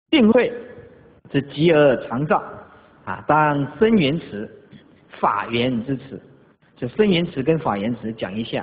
并会是极而常照啊。当生缘词、法缘之词，就生缘词跟法缘词讲一下。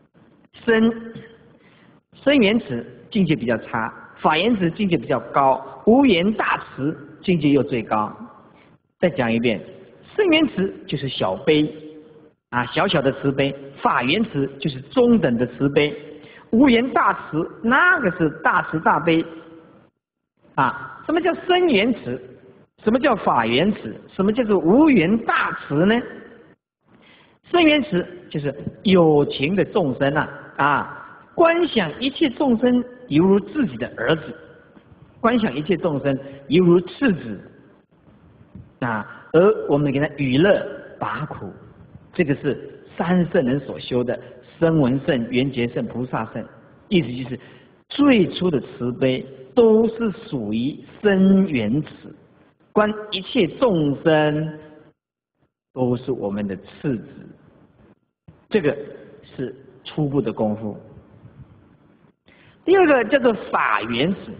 生缘词境界比较差，法缘词境界比较高，无缘大慈境界又最高。再讲一遍，生缘词就是小悲啊，小小的慈悲；法缘词就是中等的慈悲；无缘大慈，那个是大慈大悲啊。什么叫生缘词？什么叫法缘词？什么叫做无缘大慈呢？生缘词就是有情的众生观想一切众生犹如自己的儿子，观想一切众生犹如次子而我们给他娱乐拔苦，这个是三圣人所修的声闻圣、缘觉圣、菩萨圣，意思就是最初的慈悲都是属于生缘慈，观一切众生都是我们的次子，这个是初步的功夫。第二个叫做法缘慈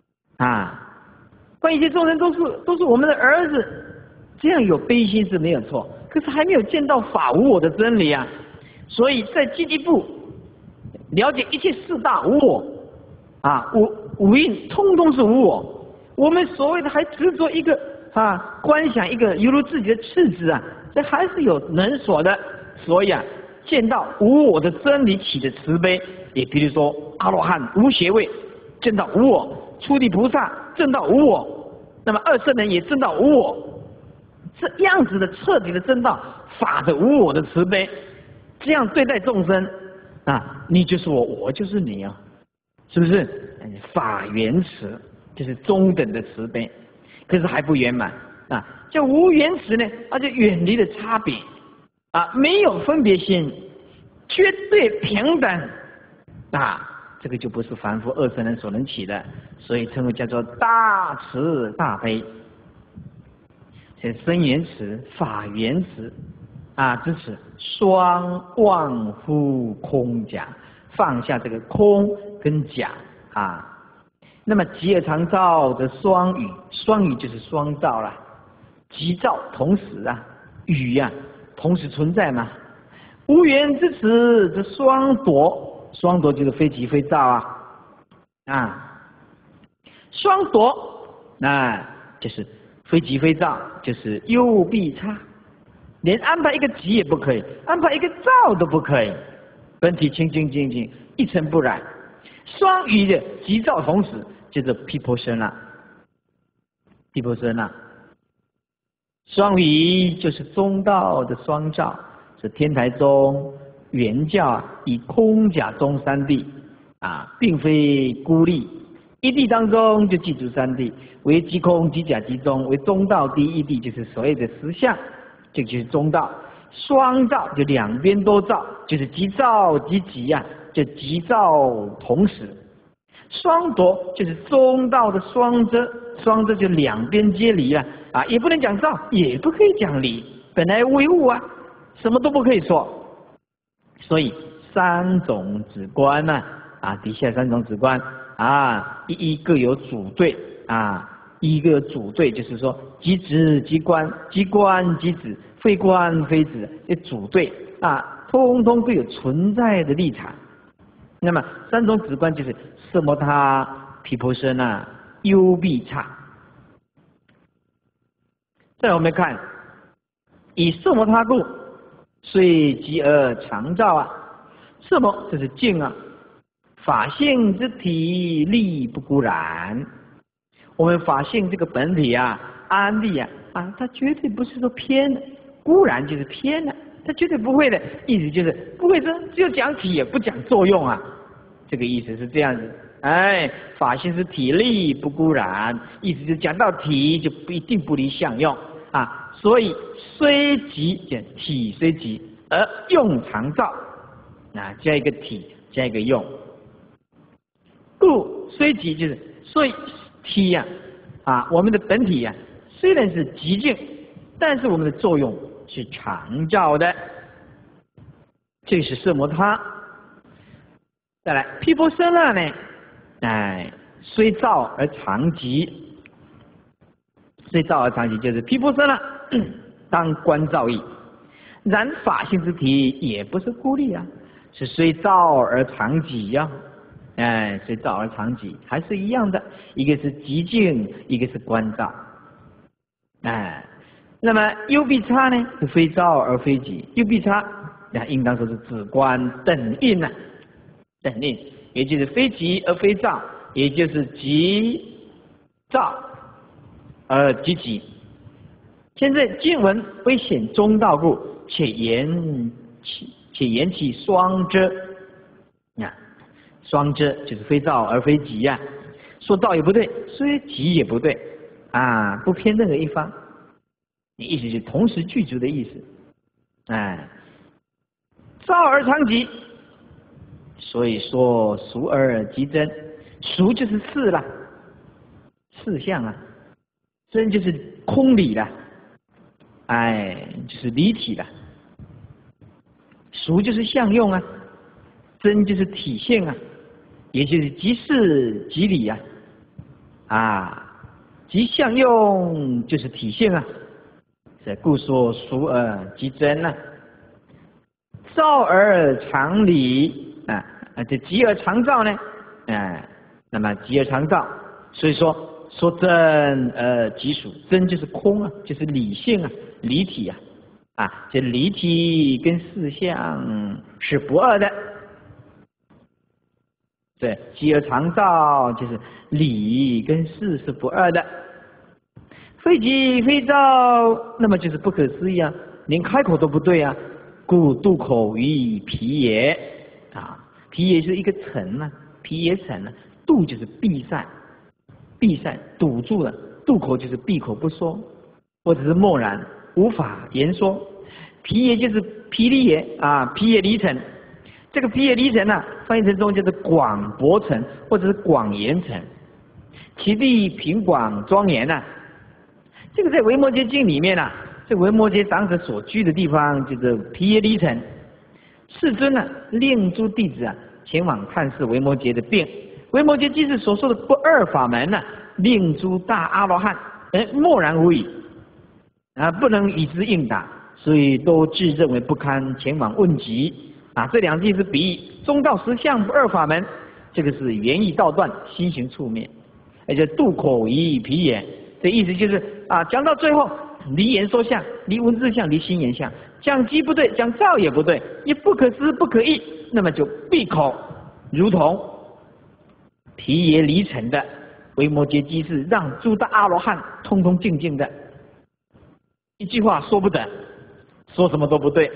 观一切众生都是我们的儿子，这样有悲心是没有错，可是还没有见到法无我的真理啊。所以在积极部了解一切四大无我五蕴通通是无我，我们所谓的还执着一个观想一个犹如自己的次子这还是有能所的。所以见到无我的真理起的慈悲，也比如说阿罗汉无邪位见到无我，初地菩萨证到无我，那么二圣人也证到无我，这样子的彻底的证到法的无我的慈悲，这样对待众生你就是我，我就是你是不是？法缘慈就是中等的慈悲，可是还不圆满叫无缘慈呢，就远离了差别没有分别心，绝对平等这个就不是凡夫二圣人所能起的，所以称为叫做大慈大悲。这生缘慈、法缘慈支持双忘乎空假，放下这个空跟假那么极而常照的双语，双语就是双照啦，极照同时语同时存在嘛。无缘之词这双夺，双夺就是非即非照双夺就是非即非照，就是右必差，连安排一个即也不可以，安排一个照都不可以，本体清清净净，一尘不染。双语的即照同时就是毗婆舍那，毗婆舍那。双语就是中道的双照，是天台宗原教以空假中三谛并非孤立，一谛当中就记住三谛，为即空即假即中，为中道第一谛，就是所谓的实相，这就是中道。双照就两边都照，就是即照即即就即照同时。双夺就是中道的双遮，双遮就两边皆离也不能讲照，也不可以讲离，本来唯物什么都不可以说。所以三种止观底下三种止观一各有主对一个有主对，就是说即止即观，即观即止，非观非止，主对通通各有存在的立场。那么三种止观就是色摩他、毗婆舍那、优必差。再来我们看，以色摩他故，虽极而常照色摩这是净法性之体力不孤然。我们法性这个本体安立它绝对不是说偏的，孤然就是偏的，它绝对不会的，意思就是不会说只有讲体也不讲作用这个意思是这样子。法性是体力不孤然，意思就是讲到体就不一定不离相用所以虽极体虽极而用常照加一个体加一个用，故虽极就是所以体我们的本体虽然是极静，但是我们的作用是常照的，这是色摩他。再来毗婆舍那呢虽照而常极， 所以照而常己就是毗婆舍那当观照义。然法性之体也不是孤立啊，是虽照而常己呀。虽照而常己，还是一样的，一个是寂静，一个是观照。那么幽闭差呢，是非照而非己。幽闭差应当说是止观等印啊，等印，也就是非己而非照，也就是即照而即己。现在经文为显中道故，且言其双遮。双遮就是非照而非己呀，说道也不对，说己也不对不偏任何一方。你意思是同时具足的意思。照而常己，所以说俗而即真。俗就是事啦，事相啊；真就是空理啦，就是离体啦。俗就是相用啊，真就是体现啊，也就是即事即理即相用就是体现啊。故说俗而即真啊，照而常理这即而常照呢？那么即而常照，所以说真即属，真就是空啊，就是理性啊，离体这离体跟事相是不二的。对，即而常照就是理跟事是不二的。非己非照，那么就是不可思议啊，连开口都不对啊。故渡口于皮也皮也是一个尘皮也尘渡就是闭塞，堵住了，渡口就是闭口不说，或者是默然无法言说。皮也就是皮离也皮也离尘。这个皮也离尘翻译成中就是广博尘或者是广严尘，其地平广庄严这个在维摩诘经里面这维摩诘长者所居的地方就是毗耶离城。世尊令诸弟子前往探视维摩诘的病。维摩诘即是所说的不二法门令诸大阿罗汉默然无语不能与之应答，所以都自认为不堪前往问及这两句是比喻中道实相不二法门，这个是言意道断，心行处灭，而且渡口于皮也。这意思就是讲到最后，离言说相，离文字相，离心言相，讲即不对，讲照也不对，也不可思不可议，那么就闭口，如同皮耶离尘的维摩诘即是让诸大阿罗汉通通静静的，一句话说不得，说什么都不对。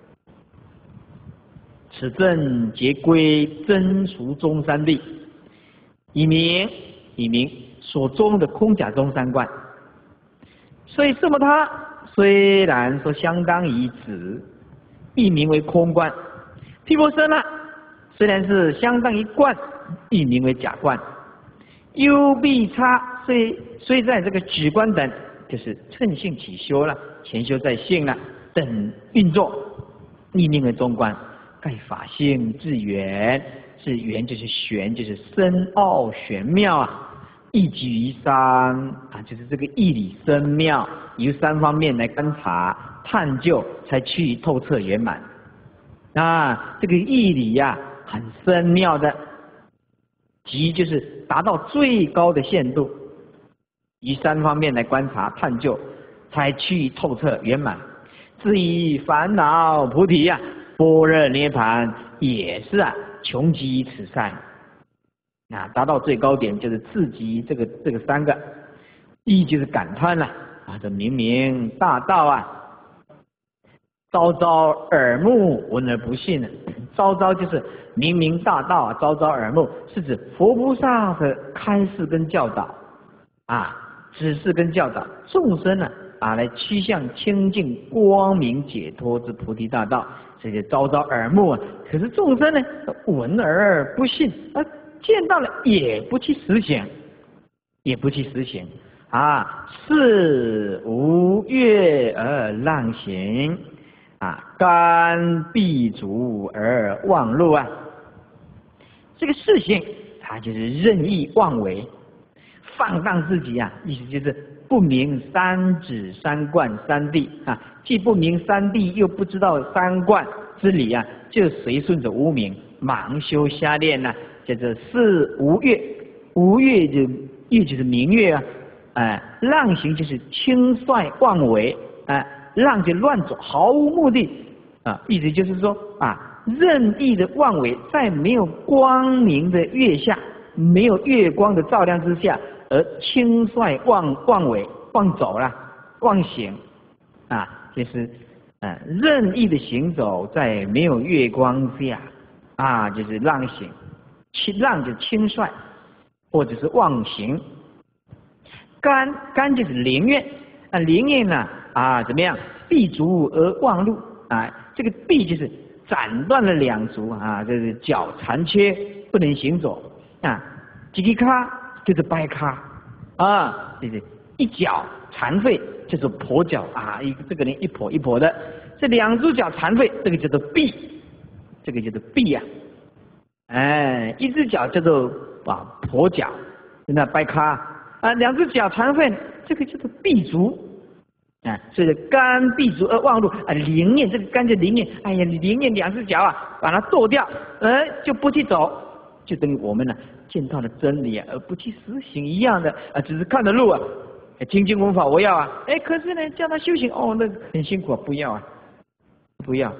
此正皆归真俗中三谛，以明所中的空假中三观。所以色摩他虽然说相当于止，亦名为空观；毗婆舍那虽然是相当于观，亦名为假观。幽闭差虽在这个止观等，就是乘性起修了，前修在性了等运作，亦名为中观。盖法性至圆，是圆就是玄，就是深奥玄妙义居于三就是这个义理深妙，由三方面来观察探究，才趋于透彻圆满。这个义理很深妙的，即就是达到最高的限度，以三方面来观察探究，才趋于透彻圆满。至于烦恼菩提般若涅盘也是穷极此三达到最高点就是自极这个三个。义就是感叹了这明明大道昭昭耳目闻而不信昭昭就是明明大道昭昭耳目是指佛菩萨的开示跟教导指示跟教导众生来趋向清净光明解脱之菩提大道，这些昭昭耳目可是众生呢闻而不信见到了也不去实行，是无悦而浪行甘闭足而忘路这个事情它就是任意妄为， 放荡自己啊，意思就是不明三指三观三谛啊，既不明三谛，又不知道三观之理啊，就随顺着无明，盲修瞎练呐、叫做四无月，无月就是明月啊，浪行就是轻率妄为啊，浪就乱走，毫无目的啊，意思就是说啊，任意的妄为，在没有光明的月下，没有月光的照亮之下，而轻率妄为，妄走了，妄行啊，就是任意的行走在没有月光下啊，就是浪行，浪就轻率，或者是妄行。干就是灵愿啊，灵愿呢啊怎么样？闭足而忘路啊，这个闭就是斩断了两足啊，就是脚残缺不能行走啊，几个卡就是掰卡啊，就是一脚残废就是跛脚啊，这个人一跛一跛的，这两只脚残废，这个叫做闭，这个叫做闭呀，一只脚叫做跛脚，那掰卡啊，两只脚残废，这个叫做闭足。所以肝闭足而忘路啊，灵验这个肝就灵验，哎呀，你灵验两只脚啊，把它剁掉，就不去走，就等于我们呢见到了真理啊，而不去实行一样的啊，只是看着路啊，听经闻法我要啊，可是呢叫他修行那很辛苦啊，不要啊，不要，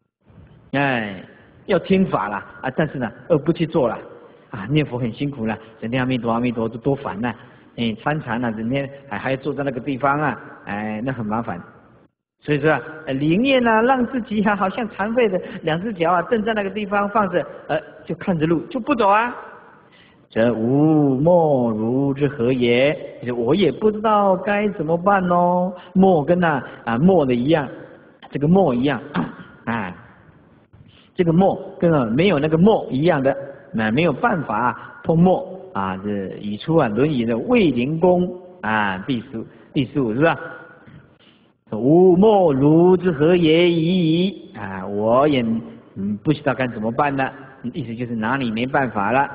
要听法了啊，但是呢而不去做了啊，念佛很辛苦了，整天阿弥陀阿弥陀多烦呐。参禅啊，整天还要坐在那个地方啊，那很麻烦。所以说，灵验啊，让自己好像残废的两只脚啊，正在那个地方放着，就看着路，就不走啊。这无莫如之何也？就是我也不知道该怎么办哦。墨跟墨的一样，这个墨一样这个墨跟没有那个墨一样的，没有办法碰墨。这语出《论语》的卫灵公第15是吧？无莫如之何也已我也不知道该怎么办呢？意思就是哪里没办法了。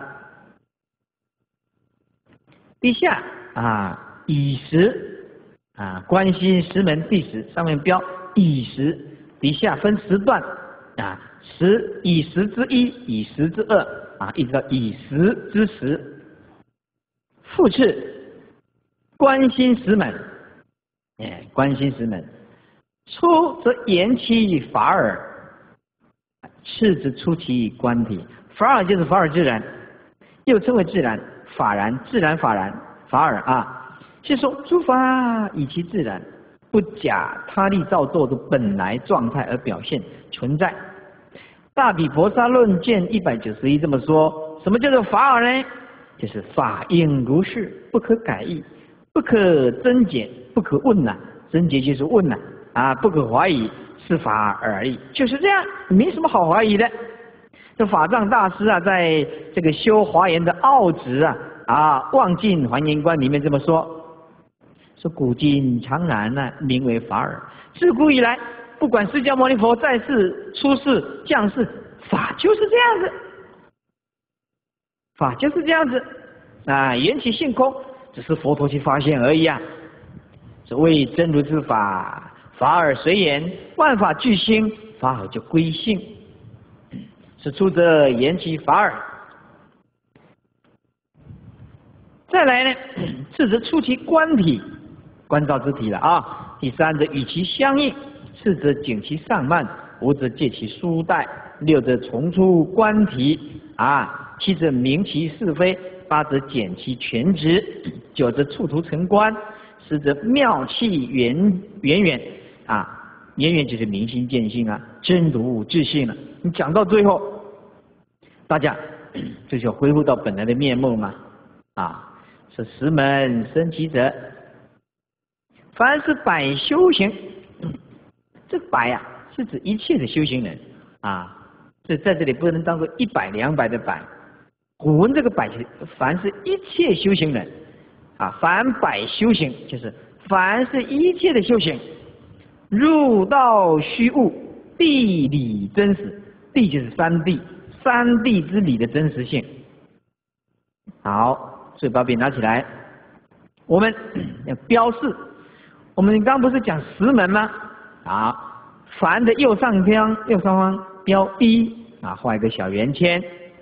第下以时观心十门第10上面标以时，底下分10段以时之1，以时之2一直到以时之10。复次，观心十门，观心十门，初则言其法尔，次之出其观体。法尔就是法尔自然，又称为自然、法然、自然、法然、法尔是说诸法以其自然，不假他力造作的本来状态而表现存在。大毗婆沙论卷191这么说。什么叫做法尔呢？就是法应如是，不可改易，不可增减，不可问增减就是问不可怀疑，是法而已，就是这样，没什么好怀疑的。这法藏大师在这个修华严的奥旨望尽还原观里面这么说，说古今常然名为法尔。自古以来，不管释迦牟尼佛在世、出世、降世，法就是这样子。法就是这样子缘起性空，只是佛陀去发现而已所谓真如之法，法尔随缘，万法具心，法尔就归性。是出则言其法尔。再来呢，次则出其观体，观照之体了第3则与其相应，4则景其上慢，5则借其书带，6则重出观体7则明其是非，8则减其全执，9则触图成观，10则妙气圆圆圆圆就是明心见性真如自性了。你讲到最后，大家就是要恢复到本来的面目嘛是10门生其者，凡是百修行，这个百是指一切的修行人所以在这里不能当做100、200的百。古文这个百，凡是一切修行人凡百修行，就是凡是一切的修行，入道虚悟，谛理真实，谛就是三谛，三谛之理的真实性。好，所以把笔拿起来， 我们要标示。我们刚刚不是讲十门吗？好，凡的右上方标一啊，画一个小圆圈。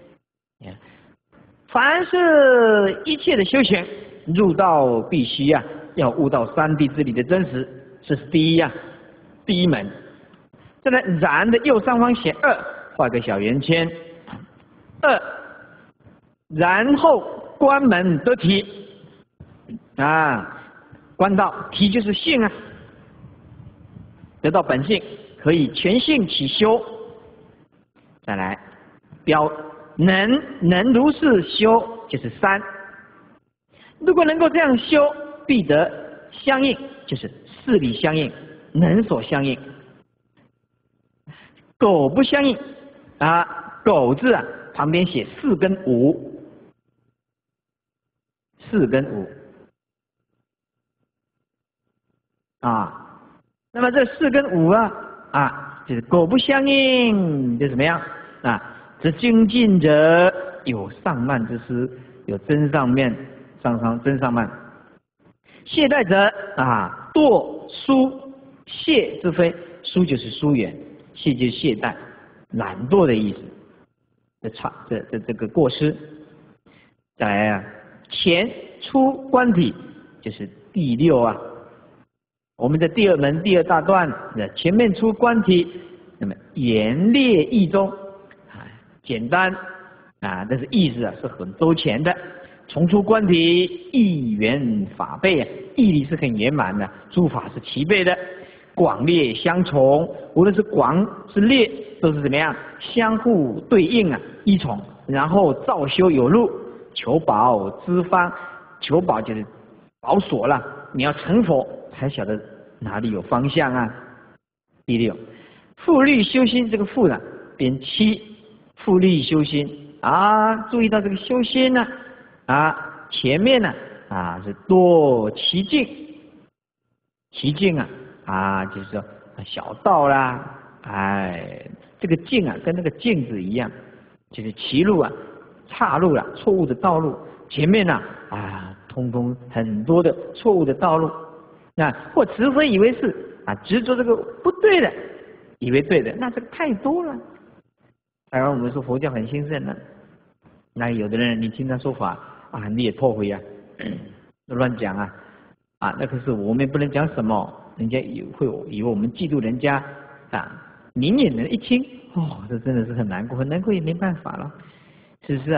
凡是一切的修行，入道必须要悟到三谛之理的真实，这是第一门。再来，然的右上方写二，画个小圆圈。二，然后关门得体啊，关到体就是性啊，得到本性，可以全性起修。再来，标能如是修，就是三。如果能够这样修，必得相应，就是事理相应，能所相应。苟不相应啊，苟字啊旁边写四跟五，四跟五啊。那么这四跟五就是苟不相应，就怎么样啊？这精进者有上慢之师，有真上面真上慢。懈怠者惰疏懈之非，疏就是疏远，懈就是懈怠、懒惰的意思。这个过失。再来前出观体，就是第六我们的第二门第二大段前面出观体，那么严列义中简单但是意思是很周全的。重出观体，义圆法备义理是很圆满的，诸法是齐备的，广列相从，无论是广是列，都是怎么样相互对应依从，然后造修有路，求宝之方，求宝就是宝所了，你要成佛才晓得哪里有方向第六，复律修心，这个复呢编七，复律修心注意到这个修心呢前面呢是多其境，其境就是说小道啦，这个境跟那个镜子一样，就是歧路岔路了，错误的道路，前面通通很多的错误的道路，或执非以为是执着这个不对的，以为对的，那这个太多了。当然我们说佛教很兴盛了，那有的人你听他说法你也后悔乱讲那可是我们也不能讲什么，人家会以为我们嫉妒人家明眼人一听这真的是很难过，很难过也没办法了，是不是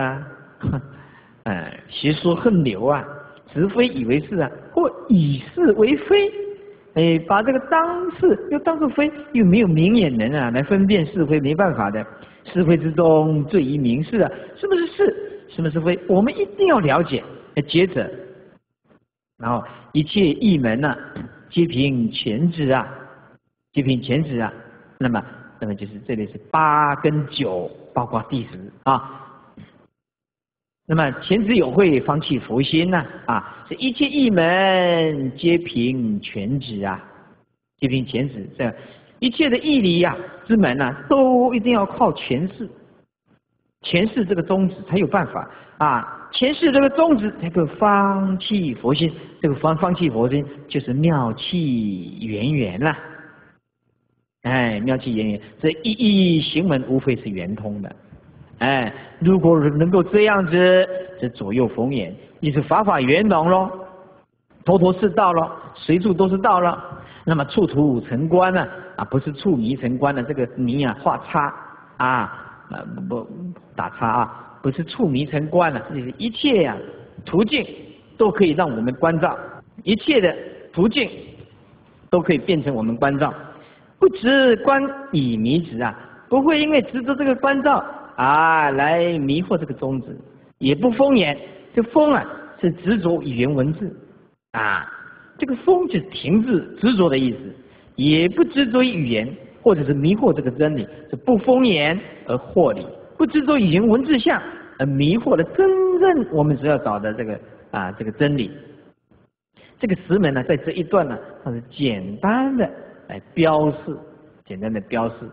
邪说横流执非以为是或以是为非，把这个当是又当作非，又没有明眼人来分辨是非，没办法的。是非之中最宜明是什么是是，什么是非，我们一定要了解抉择。然后一切义门皆凭前知皆凭前知那么就是这里是8跟9，包括第10那么前知有慧，方弃佛心这一切义门皆凭全知皆凭前知，这样一切的义理之门都一定要靠诠释，诠释这个宗旨才有办法诠释这个宗旨才可放弃佛心。这个放弃佛心就是妙气圆圆了，妙气圆圆，这一义行门无非是圆通的。如果能够这样子，这左右逢源，你是法法圆融咯，头头是道咯，随处都是道了。那么处途成观不是处迷成观的，这个迷画叉不打叉不是处迷成观了，这是一切途径都可以让我们关照，一切的途径都可以变成我们关照。不执观以迷执不会因为执着这个关照来迷惑这个宗旨，也不封言。这封是执着语言文字这个封就是停滞执着的意思，也不执着于语言，或者是迷惑这个真理，是不封言而惑理，不执着语言文字相而迷惑了真正我们所要找的这个真理。这个10门在这一段它是简单的来标示，简单的标示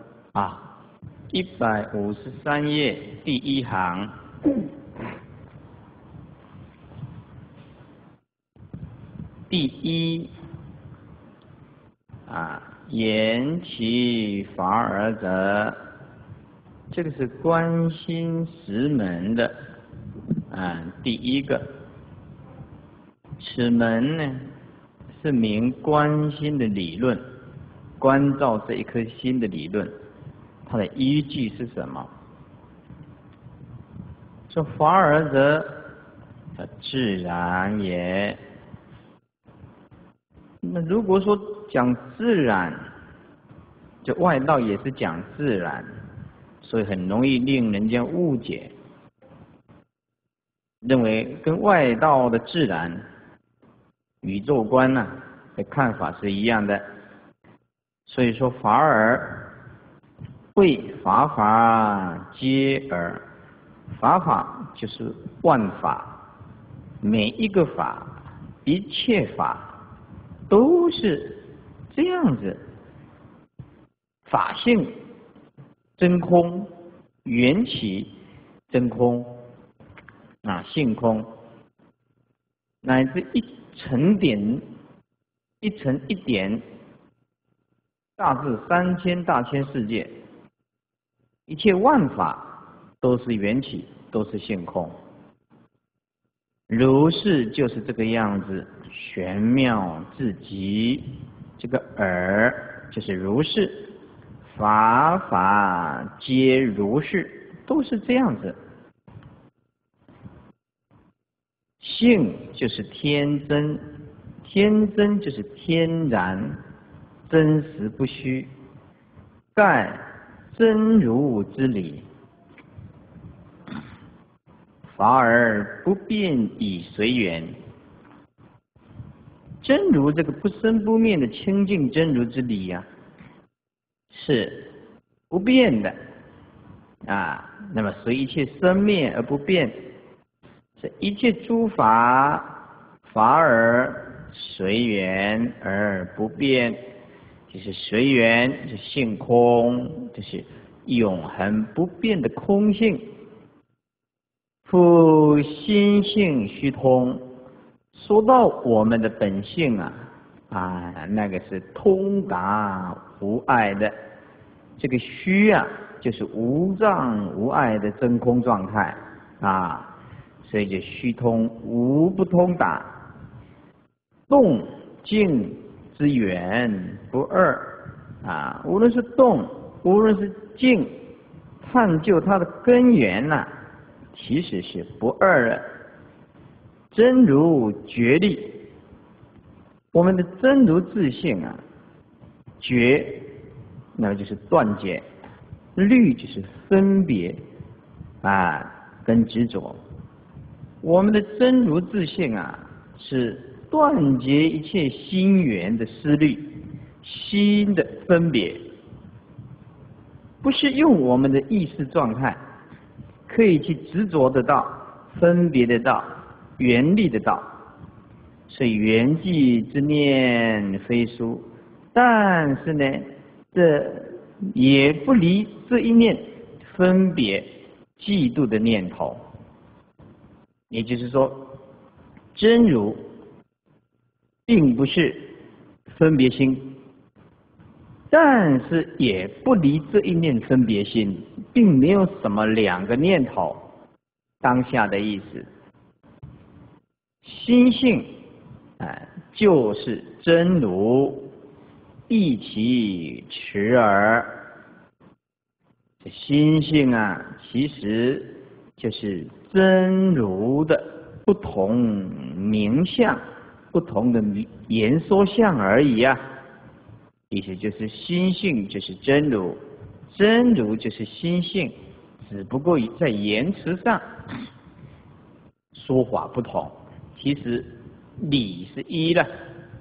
153页第1行。 第一言其法尔者，这个是观心识门的第一个。此门呢是名观心的理论，关照这一颗心的理论，它的依据是什么？说法尔者，自然也。那如果说讲自然，就外道也是讲自然，所以很容易令人家误解，认为跟外道的自然、宇宙观的看法是一样的。所以说法尔谓法法皆尔，法法就是万法，每一个法，一切法都是这样子，法性真空，缘起真空性空，乃至一层点一层一点，大至3000大千世界，一切万法都是缘起，都是性空。如是就是这个样子，玄妙至极。这个尔就是如是，法法皆如是，都是这样子。性就是天真，天真就是天然，真实不虚，盖真如之理。法而不变以随缘，真如这个不生不灭的清净真如之理是不变的那么随一切生灭而不变，这一切诸法法而随缘而不变，就是随缘，就是性空，就是永恒不变的空性。复心性虚通，说到我们的本性那个是通达无碍的。这个虚就是无障无碍的真空状态所以就虚通无不通达。动静之源不二无论是动，无论是静，探究它的根源其实是不二的。真如觉力，我们的真如自性觉那就是断解，虑就是分别跟执着。我们的真如自性是断绝一切心缘的思虑，心的分别，不是用我们的意识状态可以去执着得到、分别得到、缘力得到。所以缘寂之念非殊，但是呢，这也不离这一念分别嫉妒的念头。也就是说，真如并不是分别心，但是也不离这一念分别心，并没有什么两个念头当下的意思。心性就是真如，一其持耳。这心性其实就是真如的不同名相，不同的言说相而已意思就是心性就是真如，真如就是心性，只不过在言辞上说法不同，其实理是一了。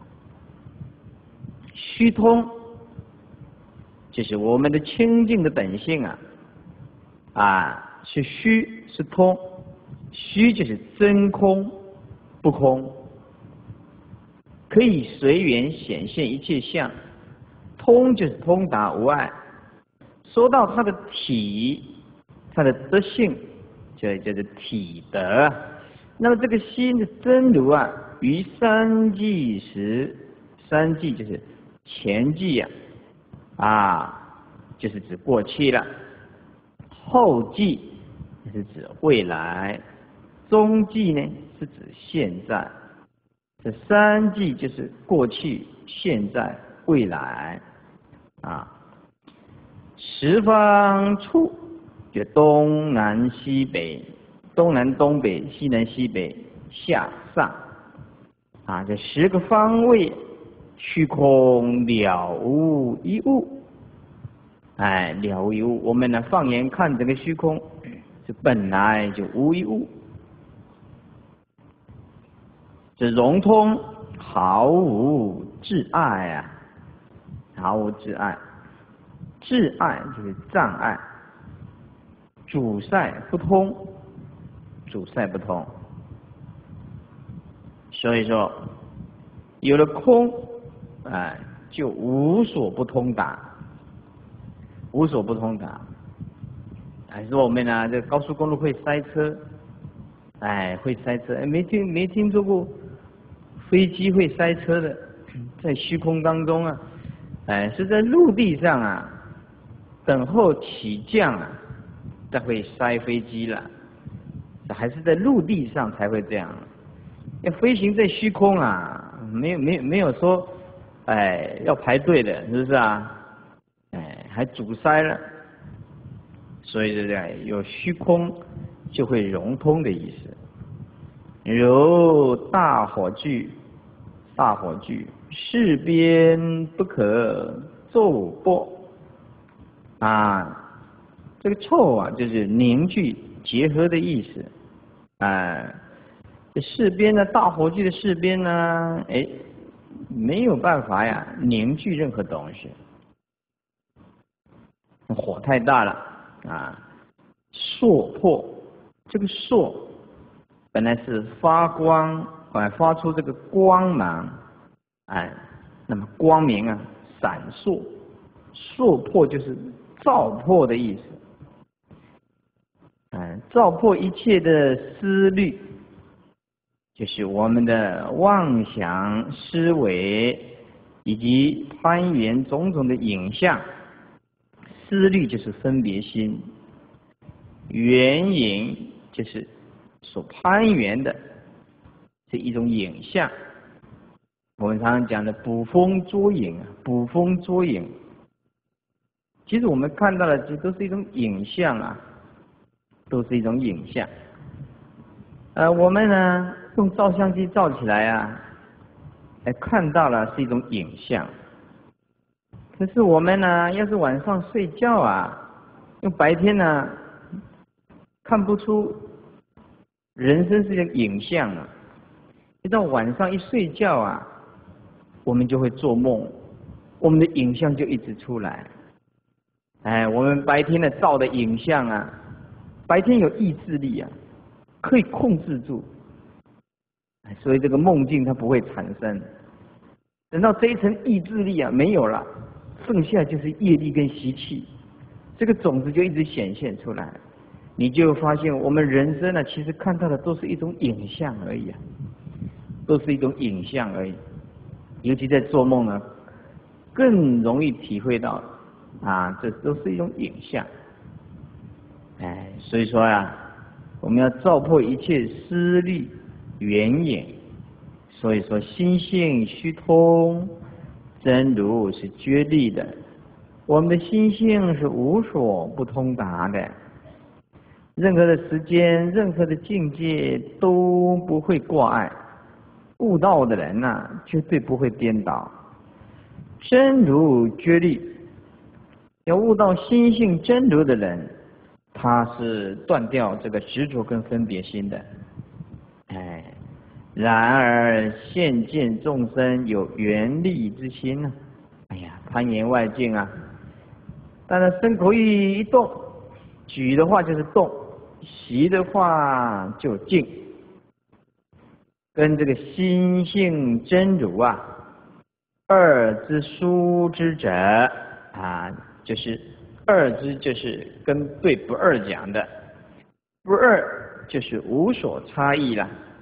虚通就是我们的清净的本性是虚是通，虚就是真空不空，可以随缘显现一切相。通就是通达无碍。说到它的体，它的德性，就叫做体德那么这个心的真如啊，于三际时，三际就是前际呀，就是指过去了；后际是指未来；中际呢是指现在。这三际就是过去、现在、未来十方处就东南西北。东南东北，西南西北，下上这10个方位，虚空了无一物。了无一物。我们呢，放眼看这个虚空，是本来就无一物，这融通，毫无滞碍毫无滞碍。滞碍就是障碍，阻塞不通。阻塞不通，所以说有了空，就无所不通达，无所不通达。说我们呢，这高速公路会塞车，会塞车，没听说过飞机会塞车的，在虚空当中是在陆地上等候起降才会塞飞机了。还是在陆地上才会这样，要飞行在虚空没有说，要排队的，是不是还阻塞了，所以这样有虚空就会融通的意思。如大火炬，大火炬，四边不可骤波这个凑就是凝聚结合的意思。这四边呢，大火炬的四边呢，没有办法凝聚任何东西，火太大了烁破，这个烁本来是发光，发出这个光芒，那么光明闪烁，烁破就是照破的意思。照破一切的思虑，就是我们的妄想思维以及攀缘种种的影像。思虑就是分别心，缘影就是所攀缘的这一种影像。我们常常讲的捕风捉影，捕风捉影，其实我们看到的这都是一种影像都是一种影像。我们呢用照相机照起来看到了是一种影像。可是我们呢，要是晚上睡觉用白天呢看不出人生是一个影像一到晚上一睡觉我们就会做梦，我们的影像就一直出来。我们白天的照的影像白天有意志力可以控制住，所以这个梦境它不会产生。等到这一层意志力没有了，剩下就是业力跟习气，这个种子就一直显现出来。你就发现我们人生其实看到的都是一种影像而已都是一种影像而已。尤其在做梦更容易体会到这都是一种影像。所以说我们要照破一切思虑缘影。所以说心性虚通，真如是觉立的。我们的心性是无所不通达的，任何的时间，任何的境界都不会挂碍。悟道的人绝对不会颠倒。真如觉立，要悟到心性真如的人，他是断掉这个执着跟分别心的。然而现见众生有缘力之心攀缘外境当然身口意一动，举的话就是动，息的话就静，跟这个心性真如二之殊之者就是二之就是跟对不二讲的，不二就是无所差异了。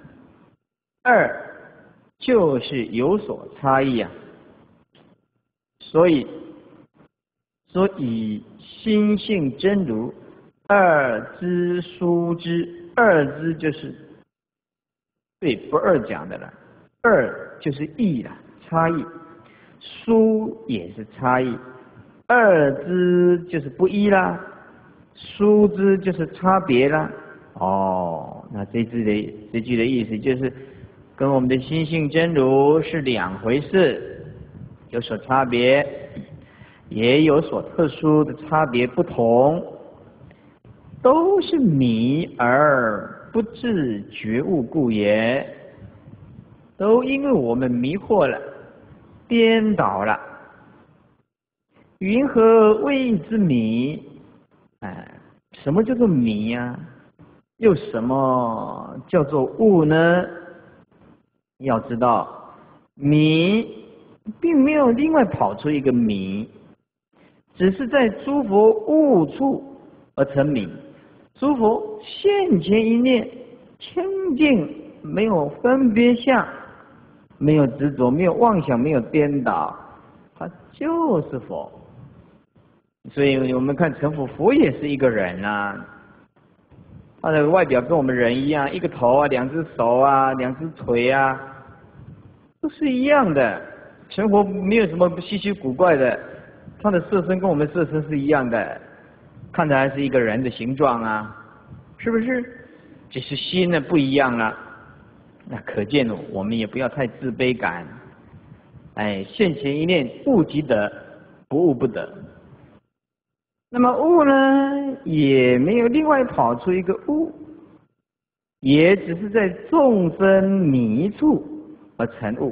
二就是有所差异啊。所以说以心性真如二知殊之，二知就是对不二讲的了，二就是异了，差异，殊也是差异，二知就是不一啦，殊知就是差别啦。哦，那这句的意思就是跟我们的心性真如是两回事，有所差别，也有所特殊的差别不同，都是迷而不自觉悟故也，都因为我们迷惑了，颠倒了。云何谓之迷？什么叫做迷啊？又什么叫做悟呢？要知道，迷并没有另外跑出一个迷，只是在诸佛悟处而成迷。诸佛现前一念清净，没有分别相，没有执着，没有妄想，没有颠倒，他就是佛。所以我们看成佛，佛也是一个人啊，他的外表跟我们人一样，一个头啊，两只手啊，两只腿啊，都是一样的。成佛没有什么稀奇古怪的，他的色身跟我们色身是一样的，看起来是一个人的形状啊，是不是？只是心呢不一样了。那可见我们也不要太自卑感。现前一念悟即得，不悟不得。那么悟呢，也没有另外跑出一个悟，也只是在众生迷处而成悟。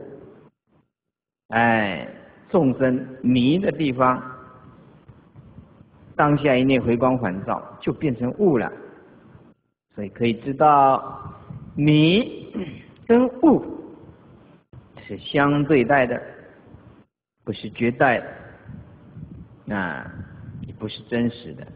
众生迷的地方，当下一念回光返照，就变成悟了。所以可以知道，迷跟悟是相对待的，不是绝代的，那也不是真实的。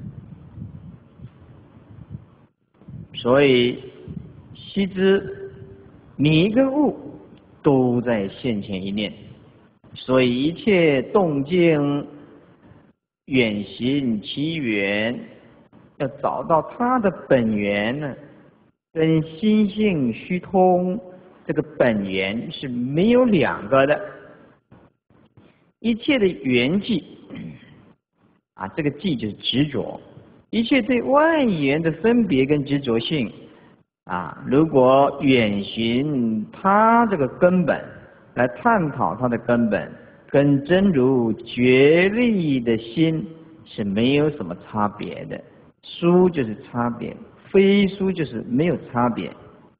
所以须知迷跟悟都在现前一念，所以一切动静远行其源，要找到它的本源呢，跟心性虚通这个本源是没有两个的。一切的缘际这个际就是执着，一切对外缘的分别跟执着性如果远寻它这个根本来探讨它的根本，跟真如觉力的心是没有什么差别的。殊就是差别，非殊就是没有差别。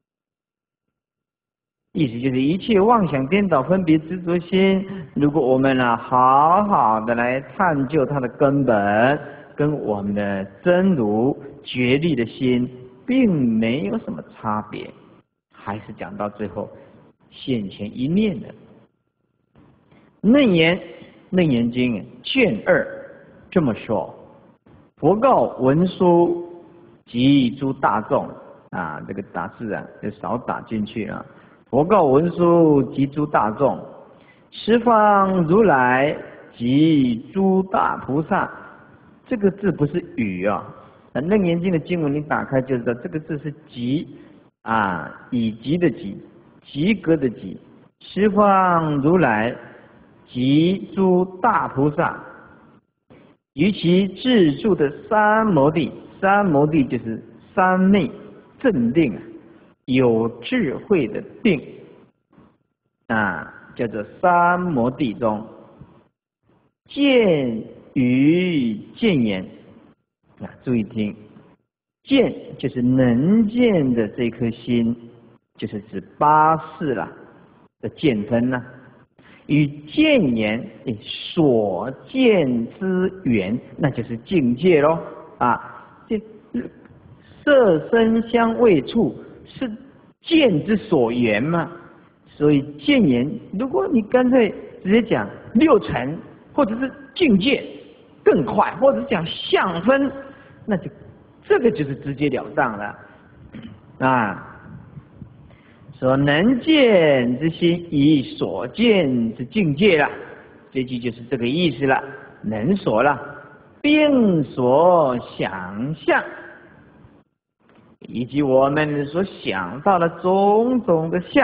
意思就是一切妄想颠倒分别执着心，如果我们好好的来探究它的根本，跟我们的真如觉力的心并没有什么差别。还是讲到最后现前一念的。楞严经卷2这么说：佛告文殊及诸大众这个打字就少打进去了。佛告文殊及诸大众，十方如来及诸大菩萨，这个字不是语楞严经的经文你打开就知道，这个字是及以及的及，及格的及。十方如来及诸大菩萨，于其自住的三摩地，三摩地就是三昧正定有智慧的定叫做三摩地中，见于见言注意听，见就是能见的这颗心，就是指八识的见分与见言所见之缘，那就是境界咯这色声香味触是见之所缘嘛，所以见言，如果你干脆直接讲六尘，或者是境界更快，或者是讲相分，那就这个就是直截了当了所能见之心以所见之境界了。这句就是这个意思了，能所了，并所想象，以及我们所想到的种种的相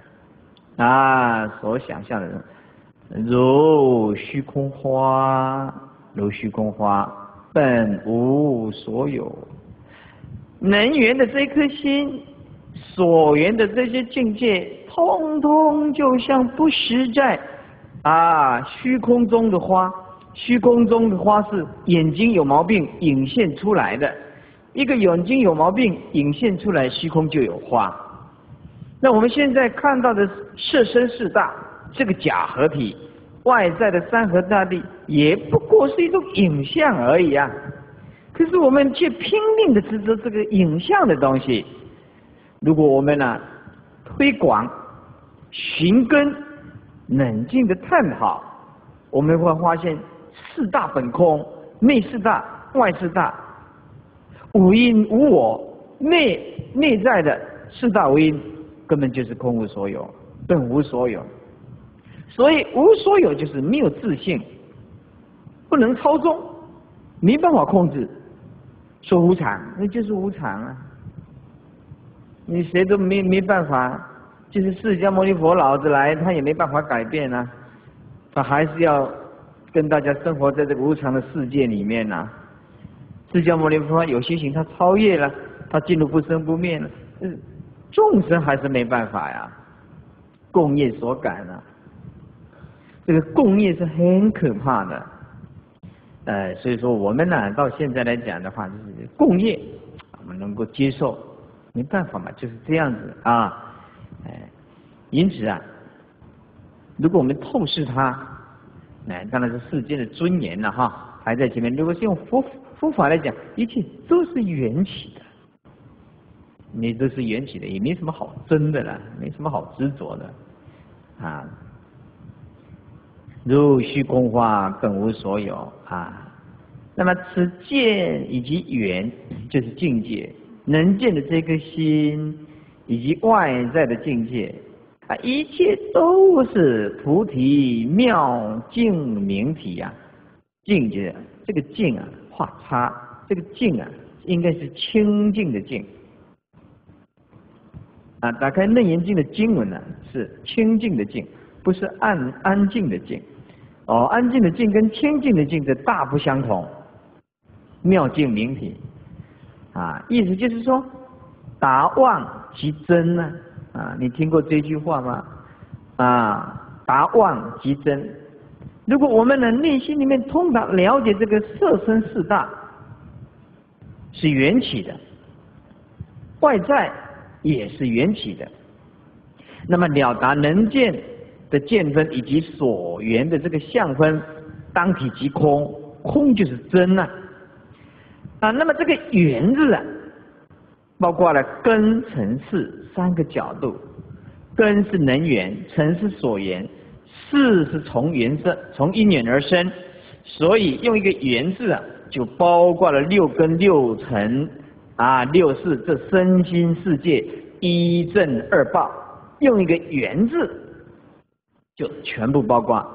所想象的，如虚空花，如虚空花，本无所有。能缘的这颗心，所缘的这些境界，通通就像不实在虚空中的花。虚空中的花是眼睛有毛病引现出来的，一个眼睛有毛病引现出来，虚空就有花。那我们现在看到的色身四大这个假合体，外在的山河大地，也不过是一种影像而已啊。可是我们却拼命的执着这个影像的东西。如果我们推广、寻根、冷静的探讨，我们会发现四大本空，内四大、外四大，无因无我，内在的四大无因，根本就是空无所有，本无所有。所以无所有就是没有自性，不能操纵，没办法控制。说无常，那就是无常啊！你谁都没办法，就是释迦牟尼佛老子来，他也没办法改变啊，他还是要跟大家生活在这个无常的世界里面啊。释迦牟尼佛有些行他超越了，他进入不生不灭了，众生还是没办法呀，共业所感啊。这个共业是很可怕的。所以说我们到现在来讲的话，就是共业，我们能够接受，没办法嘛，就是这样子啊。因此如果我们透视它，当然是世间的尊严了排在前面。如果是用佛法来讲，一切都是缘起的，你都是缘起的，也没什么好争的了，没什么好执着的如虚空花，本无所有那么此见以及缘，就是境界，能见的这颗心，以及外在的境界一切都是菩提妙净明体境界。这个净画叉，这个净应该是清净的净打开《楞严经》的经文是清净的净，不是安静的静。安静的静跟清净的静这大不相同。妙净明体意思就是说，达妄即真你听过这句话吗？达妄即真。如果我们的内心里面通达了解这个色身四大是缘起的，外在也是缘起的，那么了达能见的见分以及所缘的这个相分，当体即空，空就是真那么这个缘字包括了根、尘、事三个角度。根是能缘，尘是所缘，事是从缘生，从因缘而生。所以用一个缘字就包括了六根、六尘六事，这身心世界一正二报，用一个缘字就全部包括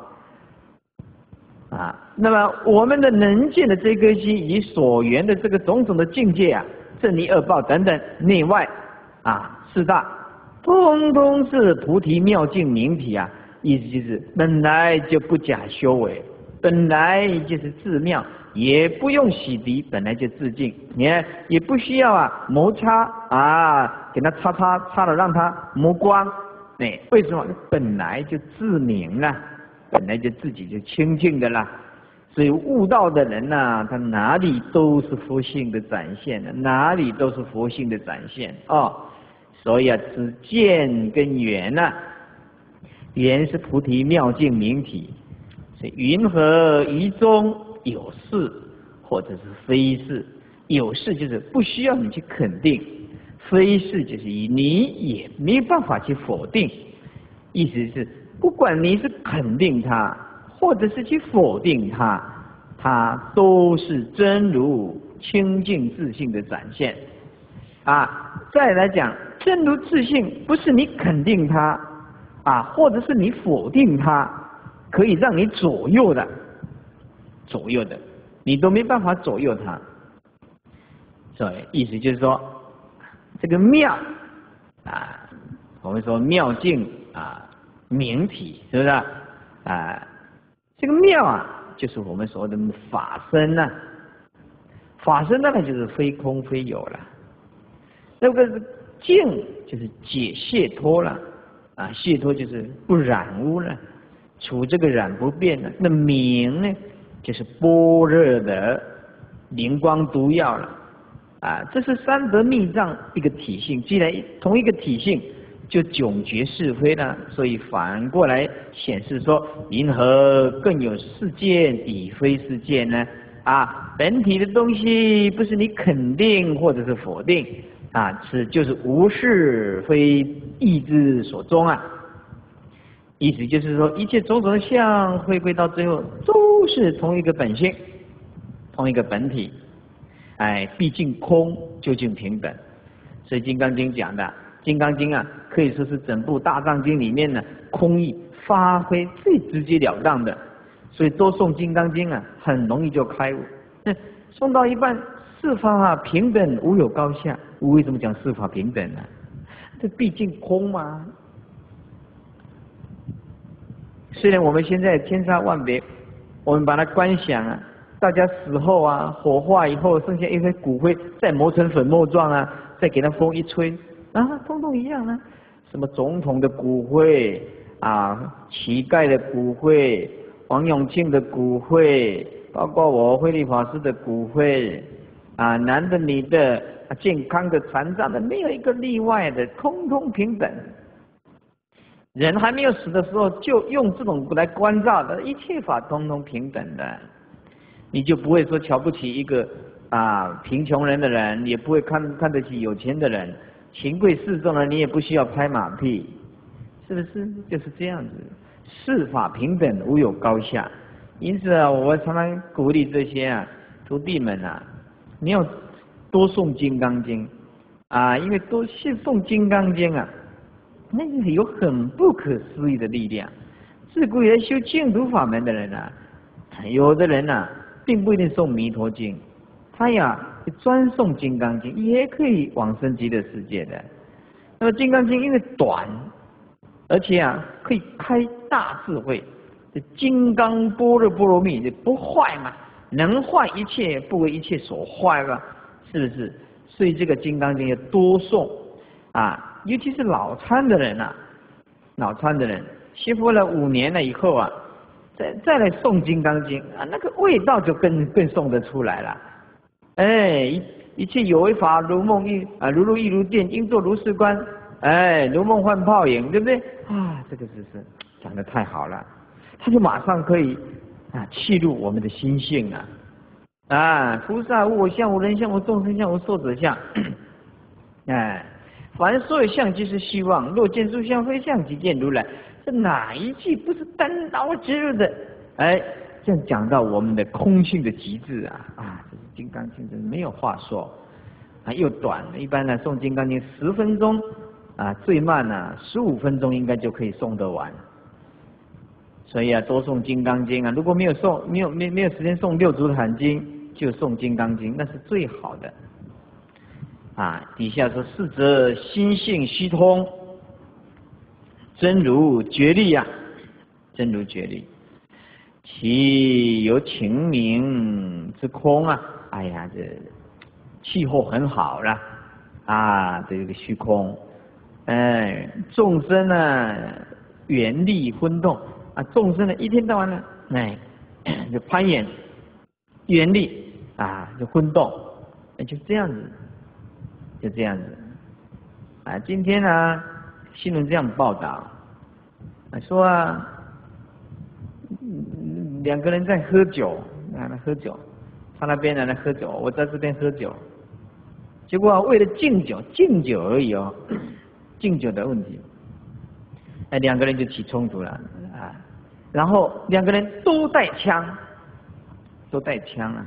那么我们的能见的这颗心以及所缘的这个种种的境界正离二报等等，内外四大，通通是菩提妙净明体意思就是本来就不假修为，本来就是自妙，也不用洗涤，本来就自净。你看也不需要摩擦给它擦了让它磨光。为什么？本来就自明了，本来就自己就清净的啦。所以悟道的人他哪里都是佛性的展现哪里都是佛性的展现所以此见跟缘缘是菩提妙净明体，所以云何于中有事或者是非事？有事就是不需要你去肯定，非事就是你也没办法去否定。意思是不管你是肯定它或者是去否定它，它都是真如清净自性的展现再来讲真如自性不是你肯定它啊，或者是你否定它，可以让你左右的，你都没办法左右它。所以意思就是说，这个妙啊，我们说妙境啊，明体是不是啊？这个妙啊，就是我们说的法身呐、法身当然就是非空非有了。那个净就是解解脱了啊，解脱就是不染污了，除这个染不变了。那明呢，就是般若的灵光毒药了啊。这是三德密藏一个体性，既然同一个体性，就迥绝是非了。所以反过来显示说，云何更有世见以非世见呢？啊，本体的东西不是你肯定或者是否定。啊，是就是无是非意之所终啊！意思就是说，一切种种的相，回归到最后都是同一个本性，同一个本体。哎，毕竟空，究竟平等。所以《金刚经》讲的，《金刚经》啊，可以说是整部大藏经里面呢，空义发挥最直截了当的。所以多诵《金刚经》啊，很容易就开悟。诵到一半，四法平等，无有高下。为什么讲四法平等呢？这毕竟空嘛。虽然我们现在千差万别，我们把它观想啊，大家死后啊，火化以后剩下一些骨灰，再磨成粉末状啊，再给它风一吹啊，通通一样啊。什么总统的骨灰啊，乞丐的骨灰，王永庆的骨灰，包括我慧律法师的骨灰啊，男的女的。健康的、残障的，没有一个例外的，通通平等。人还没有死的时候，就用这种来关照的，一切法通通平等的，你就不会说瞧不起一个贫穷人的人，也不会看得起有钱的人，情贵势众的你也不需要拍马屁，是不是？就是这样子，四法平等，无有高下。因此啊，我常常鼓励这些徒弟们啊，你要多诵《金刚经》啊，因为多诵《金刚经》啊，那个有很不可思议的力量。自古以来修净土法门的人啊，有的人啊，并不一定诵《弥陀经》，他呀专诵《金刚经》，也可以往生极乐世界的。那么《金刚经》因为短，而且啊可以开大智慧，这金刚般若波罗蜜不坏嘛，能坏一切，不为一切所坏吧。是不是？所以这个《金刚经》要多诵啊，尤其是脑残的人啊，脑残的人学佛了5年了以后啊，再来诵《金刚经》啊，那个味道就更诵得出来了。哎，一切有为法如梦如露亦如电，应作如是观。哎，如梦幻泡影，对不对？啊，这个是讲得太好了，他就马上可以契入我们的心性啊。菩萨无我相，无人相，无众生相，无寿者相。凡所有相，即是虚妄。若见诸相非相，即见如来。这哪一句不是单刀直入的？这样讲到我们的空性的极致啊！这是《金刚经》，真没有话说又短。一般呢，诵《金刚经》10分钟最慢15分钟应该就可以诵得完。所以多诵《金刚经》如果没有时间诵《六祖坛经》，就诵《金刚经》，那是最好的。底下说是则心性虚通，真如觉力真如觉力，其有晴明之空哎呀，这气候很好了这个虚空，众生远离昏动。众生呢，一天到晚呢，就攀岩、远离就昏动，就这样子，今天呢，新闻这样报道，说2个人在喝酒，喝酒，他那边来喝酒，我在这边喝酒，结果为了敬酒而已敬酒的问题，2个人就起冲突了然后2个人都带枪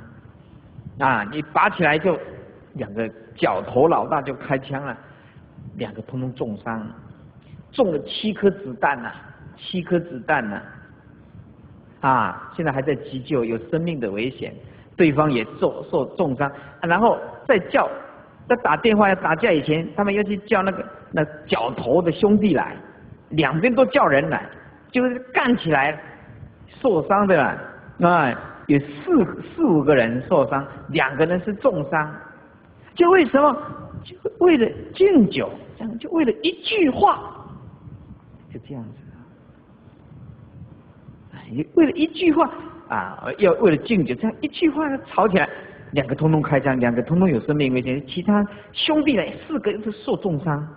你拔起来就2个角头老大就开枪了两个通通重伤，中了7颗子弹呐，7颗子弹呐，现在还在急救，有生命的危险，对方也受重伤，然后再叫，在打电话要打架以前，他们要去叫那角头的兄弟来，两边都叫人来，就是干起来，受伤的啦，有四五个人受伤，2个人是重伤，就为什么？就为了敬酒，这样就为了一句话，就这样子。为了一句话要为了敬酒，这样一句话吵起来，2个通通开枪，2个通通有生命危险，其他兄弟呢4个都受重伤。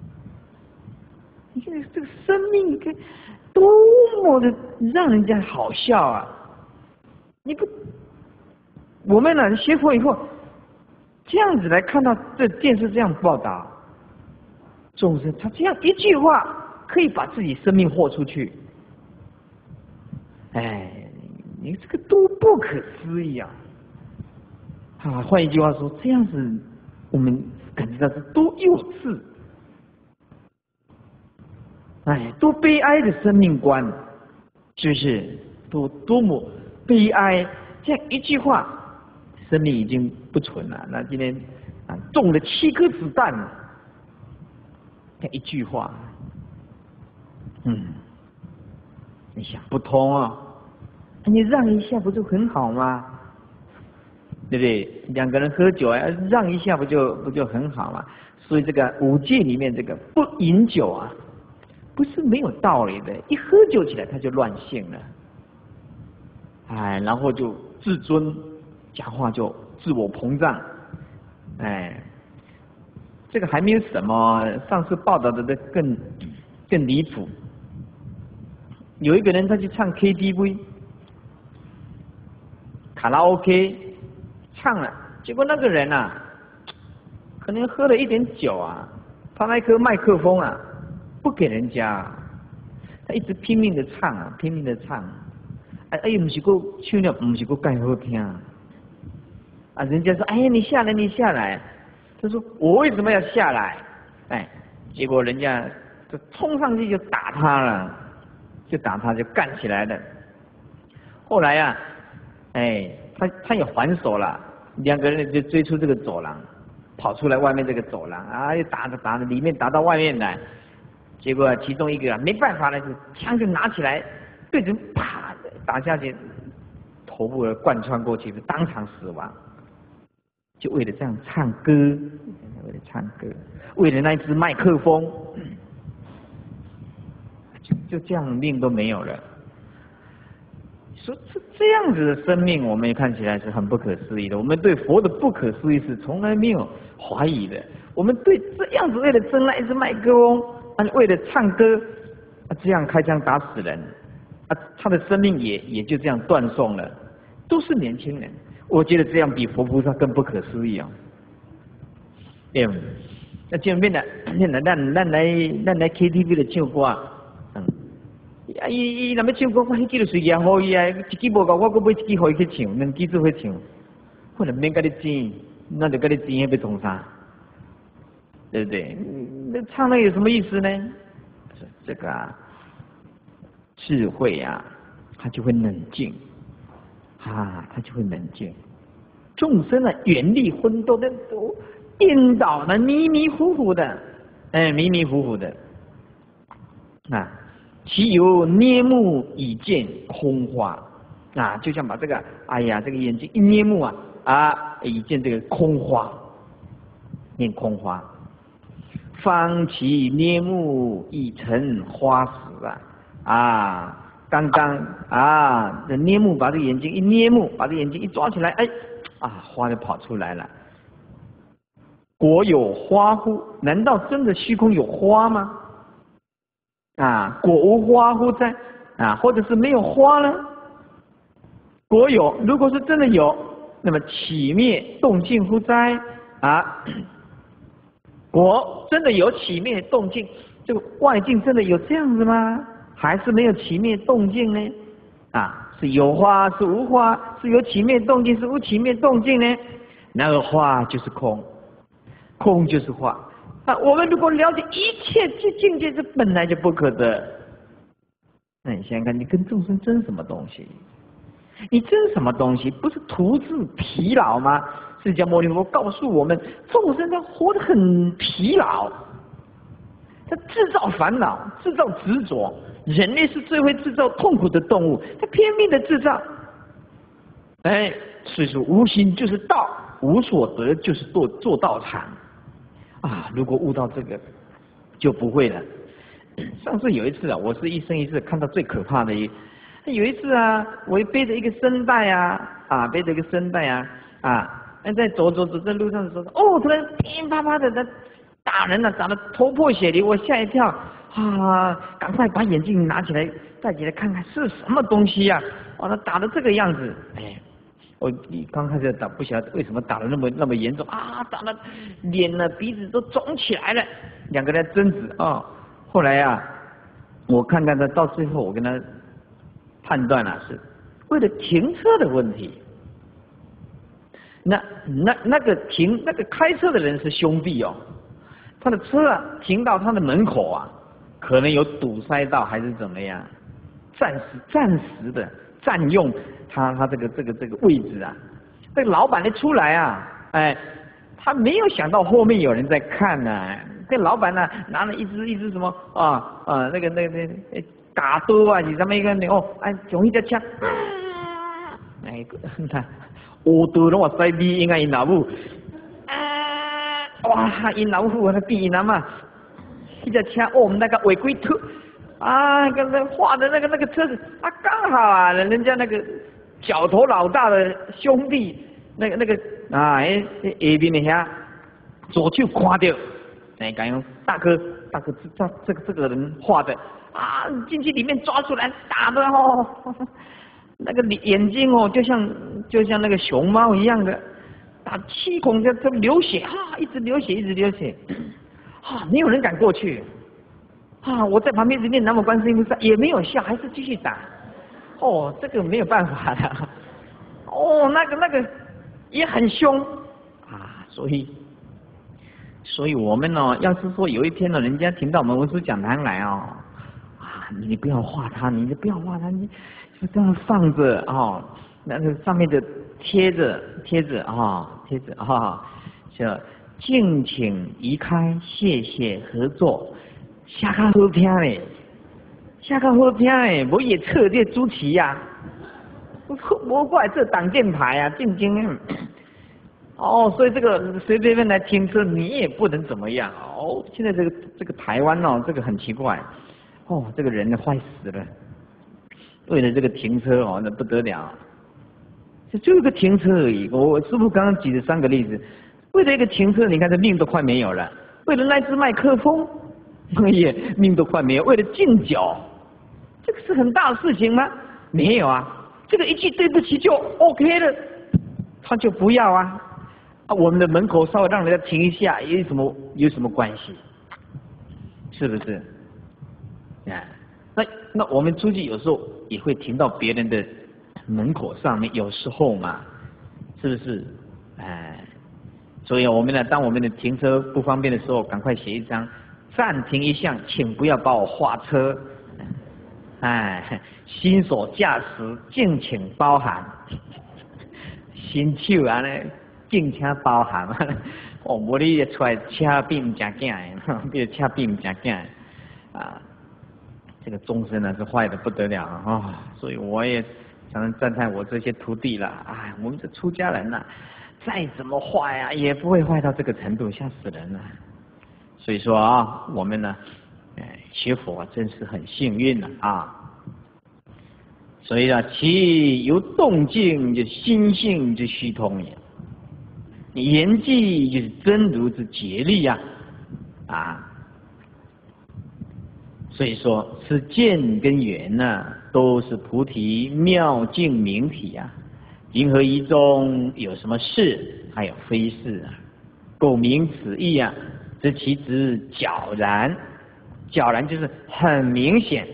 你看这个生命，你看多么的让人家好笑啊！你不，我们呢学佛以后，这样子来看到这电视这样报道，众生他这样一句话可以把自己生命豁出去。你这个多不可思议啊！换一句话说，这样子我们感觉到是多幼稚，多悲哀的生命观，是不是？多么悲哀！这样一句话，生命已经不存了。那今天中了7颗子弹，这一句话，你想不通啊！你让一下不就很好吗？对不对？2个人喝酒让一下不就很好吗？所以这个5戒里面这个不饮酒不是没有道理的。一喝酒起来他就乱性了，然后就自尊，讲话就自我膨胀，这个还没有什么，上次报道的更离谱。有一个人他去唱 KTV。卡拉 OK 唱了，结果那个人可能喝了一点酒他那颗麦克风不给人家，他一直拼命的唱拼命的唱，不是够唱了，不是够盖好听人家说你下来你下来，他说我为什么要下来？结果人家就冲上去就打他了，就干起来了。后来他也还手了，2个人就追出这个走廊，跑出来外面这个走廊又打着，里面打到外面来，结果其中一个没办法了，就枪就拿起来，对着啪打下去，头部贯穿过去，当场死亡。就为了这样唱歌，为了那一只麦克风，就这样命都没有了。说这样子的生命，我们也看起来是很不可思议的。我们对佛的不可思议是从来没有怀疑的。我们对这样子为了争那一只麦克风，为了唱歌，这样开枪打死人，他的生命也就这样断送了。都是年轻人，我觉得这样比佛菩萨更不可思议那见面了，咱来 KTV 的唱歌伊若要唱歌，我迄支就随便好伊一支无够，我搁买一支互伊去唱，2支做伙唱，我就免甲你争，那就甲你争要创啥？对不对？那唱那有什么意思呢？这个智慧他就会冷静他就会冷静。众生远离混沌的都颠倒的迷迷糊糊的，迷迷糊糊的其有捏目以见空花就像把这个这个眼睛一捏目以见这个空花，念空花，方其捏目已成花时刚刚捏目把这个眼睛一捏目，把这个眼睛一抓起来，花就跑出来了。果有花乎？难道真的虚空有花吗？果无花乎哉？或者是没有花呢？果有，如果是真的有，那么起灭动静乎哉？果真的有起灭动静，这个外境真的有这样子吗？还是没有起灭动静呢？是有花是无花？是有起灭动静是无起灭动静呢？那个花就是空，空就是花啊，我们如果了解一切境界是本来就不可得，那你想想看，你跟众生争什么东西？你争什么东西？不是徒自疲劳吗？释迦牟尼佛告诉我们，众生他活得很疲劳，他制造烦恼，制造执着。人类是最会制造痛苦的动物，他拼命的制造。哎，所以说无心就是道，无所得就是做道场啊！如果悟到这个，就不会了。上次有一次啊，我是一生一世看到最可怕的有一次啊，我背着一个声带背着一个声带在走在路上的时候，哦，突然噼啪啪的在打人了，打得头破血流，我吓一跳赶快把眼镜拿起来戴起来看看是什么东西呀？他打得这个样子，我刚开始打不晓得为什么打得那么严重打得脸呢鼻子都肿起来了，两个人争执后来我看看他到最后，我跟他判断是为了停车的问题。那个开车的人是兄弟他的车停到他的门口可能有堵塞到还是怎么样，暂时的占用他这个位置这个老板一出来他没有想到后面有人在看这老板拿了一支什么那个打刀是什么一个用一只枪乌刀拢话塞逼应该因老母哇因老母那逼因阿妈一只车那个违规车刚才画的那个车子刚好人家那个角头老大的兄弟那个下面的遐左手看到讲用大哥这个人画的进去里面抓出来打的那个眼睛就像那个熊猫一样的，打7孔就流血一直流血没有人敢过去我在旁边一直念南无观世音菩萨也没有效，还是继续打这个没有办法的那个也很凶所以我们要是说有一天人家听到我们文殊讲堂来你不要画他，你就这样放着那个上面的贴着叫敬请移开，谢谢合作，下较好听嘞，无也测这主持无过来这挡箭牌正经所以这个随便来停车你也不能怎么样现在这个台湾这个很奇怪这个人坏死了，为了这个停车那不得了，就一个停车而已。我师父刚刚举了3个例子，为了一个停车，你看这命都快没有了；为了那只麦克风，也命都快没有；为了敬酒，这个是很大的事情吗？没有这个一句对不起就 OK 了，他就不要我们的门口稍微让人家停一下，有什么关系？是不是？那我们出去有时候也会停到别人的门口上面，有时候嘛，是不是？所以我们当我们的停车不方便的时候，赶快写一张暂停一项，请不要把我划车。新手驾驶敬请包涵，新手敬请包涵无你出来车变唔正经的，变车变唔正经的这个众生是坏的不得了所以我也常常赞叹我这些徒弟了我们这出家人再怎么坏也不会坏到这个程度，吓死人了。所以说我们呢学佛真是很幸运了所以其有动静就心性之虚通也，你言记就是真如之竭力所以说是见跟缘都是菩提妙境明体云何一中有什么是还有非是构明此意知其之皎然，皎然就是很明显，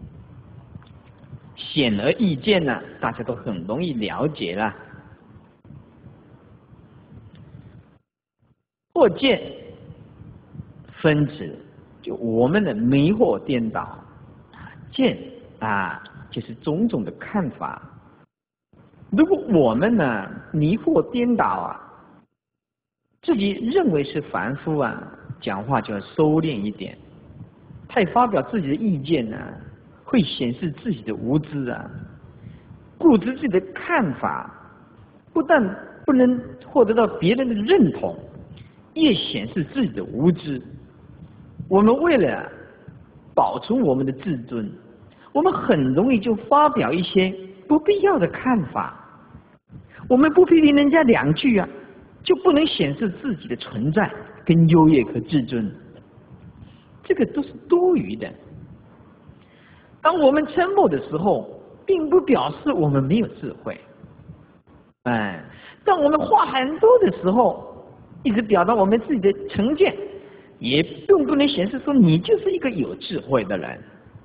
显而易见大家都很容易了解了。或见分子，就我们的迷惑颠倒，见就是种种的看法。如果我们呢迷惑颠倒自己认为是凡夫讲话就要收敛一点。太发表自己的意见会显示自己的无知固执自己的看法，不但不能获得到别人的认同，也显示自己的无知。我们为了保存我们的自尊，我们很容易就发表一些不必要的看法。我们不批评人家2句就不能显示自己的存在跟优越和自尊。这个都是多余的。当我们沉默的时候，并不表示我们没有智慧。当我们话很多的时候，一直表达我们自己的成见，也并不能显示说你就是一个有智慧的人。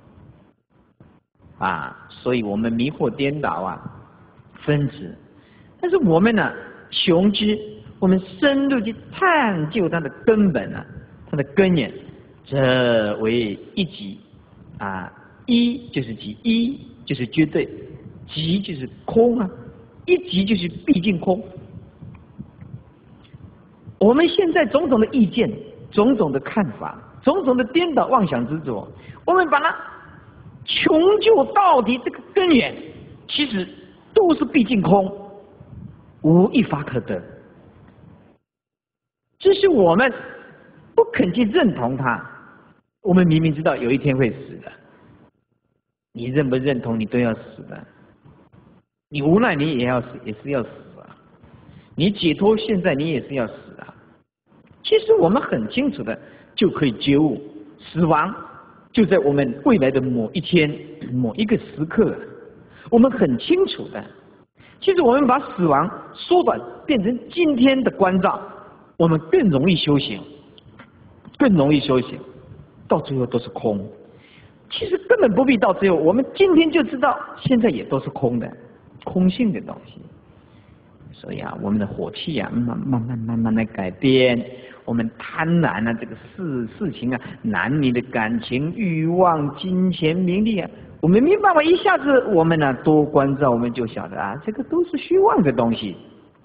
所以我们迷惑颠倒分子。但是我们呢，穷知，我们深入去探究它的根本它的根源。这为一即一就是即，一就是绝对，即就是空一即就是毕竟空。我们现在种种的意见、种种的看法、种种的颠倒妄想执着，我们把它穷究到底，这个根源其实都是毕竟空，无一法可得。只是我们不肯去认同它。我们明明知道有一天会死的，你认不认同你都要死的，你无奈你也是要死你解脱现在你也是要死其实我们很清楚的就可以觉悟，死亡就在我们未来的某一天某一个时刻，我们很清楚的。其实我们把死亡缩短变成今天的关照，我们更容易修行，到最后都是空。其实根本不必到最后，我们今天就知道现在也都是空的，空性的东西。所以我们的火气慢慢的改变，我们贪婪这个事情男女的感情、欲望、金钱、名利我们没办法一下子我们多关照，我们就晓得这个都是虚妄的东西，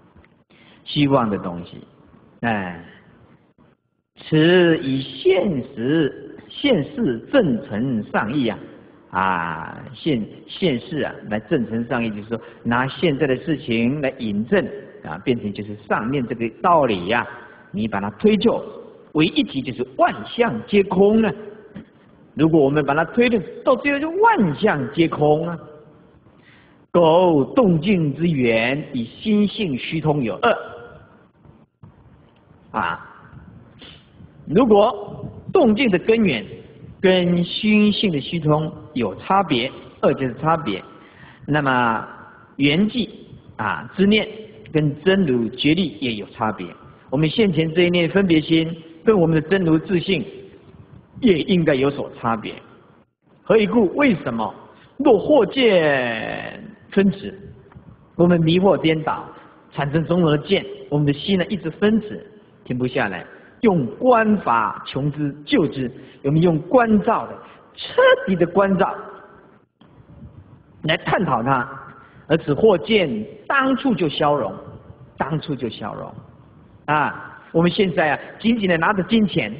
此以现世正承上义现世来正承上义，就是说拿现在的事情来引证变成就是上面这个道理你把它推就为一体，就是万象皆空了。如果我们把它推论到最后，就万象皆空了。苟动静之源，以心性虚通有二如果动静的根源跟心性的虚通有差别，二就是差别，那么缘际之念跟真如觉力也有差别。我们现前这一念分别心跟我们的真如自性也应该有所差别。何以故？为什么？若惑见分子，我们迷惑颠倒，产生种种的见，我们的心一直分子，停不下来。用观法穷之救之，我们用观照的彻底的观照来探讨它，而此惑见当处就消融，我们现在紧紧的拿着金钱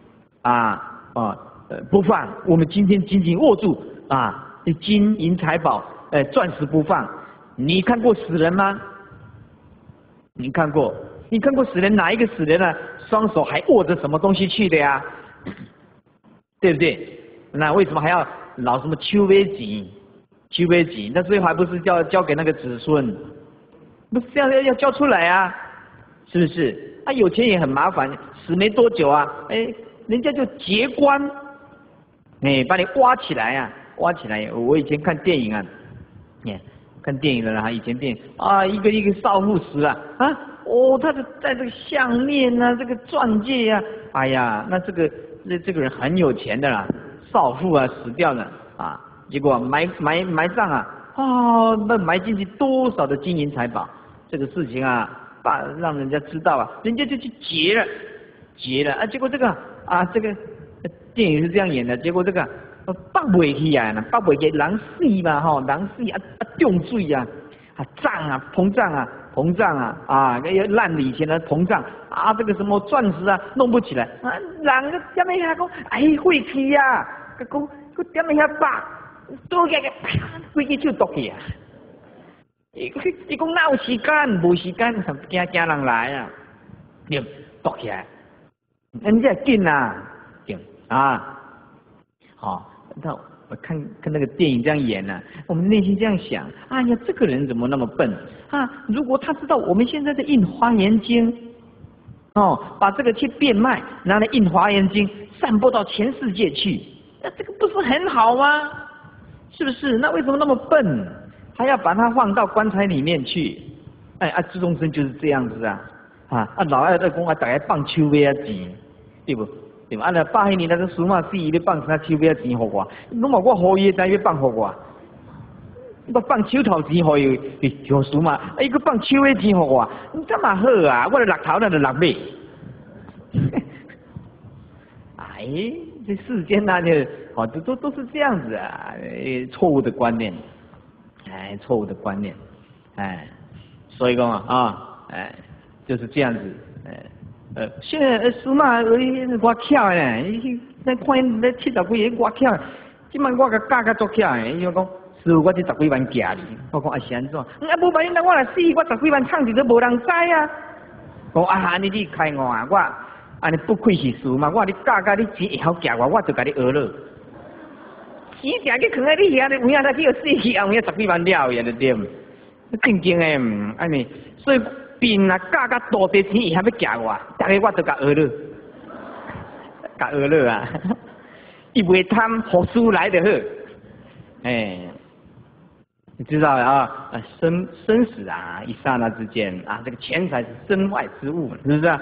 不放，我们今天紧紧握住金银财宝钻石不放。你看过死人吗？你看过死人？哪一个死人双手还握着什么东西去的呀？对不对？那为什么还要老什么秋微集？那最后还不是交给那个子孙？不是这样要交出来是不是？有钱也很麻烦，死没多久人家就结棺，把你挖起来。我以前看电影看电影的以前电影一个少妇死了他的在这个项链这个钻戒那这个人很有钱的啦，少妇死掉了结果埋葬那埋进去多少的金银财宝，这个事情让人家知道人家就去劫了，结果这个这个电影是这样演的，结果这个放不起来了，放不起来，人死嘛吼，人死中水膨胀要烂以前的膨胀这个什么钻石弄不起来人个点一下讲晦气讲点一下把多个规个手剁去伊讲哪有时间，无时间，惊人来对，剁起来，人家紧对那我看那个电影这样演我们内心这样想，呀，这个人怎么那么笨如果他知道我们现在在印《华严经》把这个去变卖，拿来印《华严经》，散播到全世界去，那这个不是很好吗？是不是？那为什么那么笨，还要把它放到棺材里面去？智众生就是这样子老爱在讲大家放手尾钱，对不？对吧？8岁年那个苏嘛死，要放啥手尾钱给我？侬话我予伊，才要放给我。我放手头钱给伊，就苏嘛，伊个放手尾钱给我，你这么好我的6头那就6尾。这世间都是这样子错误的观念，错误的观念，所以讲就是这样子，现在苏嘛我巧呢，咱看那70几个我巧，今晚我个价格足巧的，伊讲师傅我这10几万价哩，我讲是安怎？无万一我来死，我10几万藏伫都无人知讲你开我安尼不愧是师嘛，我你价格你钱会晓价我就甲你讹了。钱定去藏在你遐，有影他去死去，有影10几万了呀，对不？正经的，安尼，所以变价格多啲钱会晓要价我，大概我就甲讹了，甲讹了伊袂贪，好书来就好。你知道生死一刹那之间这个钱财是身外之物，是不是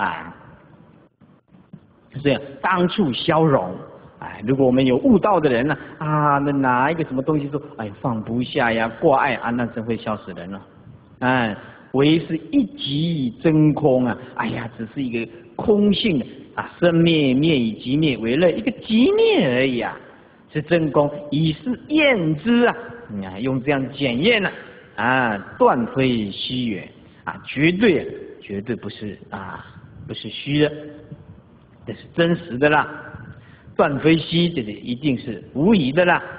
所以当处消融。如果我们有悟道的人那拿一个什么东西说放不下呀，挂碍那真会笑死人了。唯是一即真空只是一个空性生灭灭以即灭为乐，一个即灭而已是真空，以是验之用这样检验断非虚也绝对不是不是虚的，这是真实的啦。断非虚，这是一定是无疑的啦。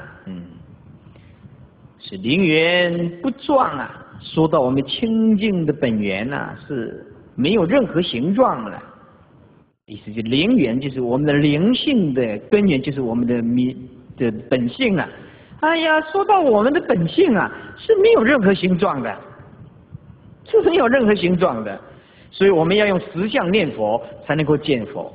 是灵源不壮说到我们清净的本源是没有任何形状了。意思就灵源就是我们的灵性的根源，就是我们的本性了。说到我们的本性是没有任何形状的，是没有任何形状的，所以我们要用实相念佛才能够见佛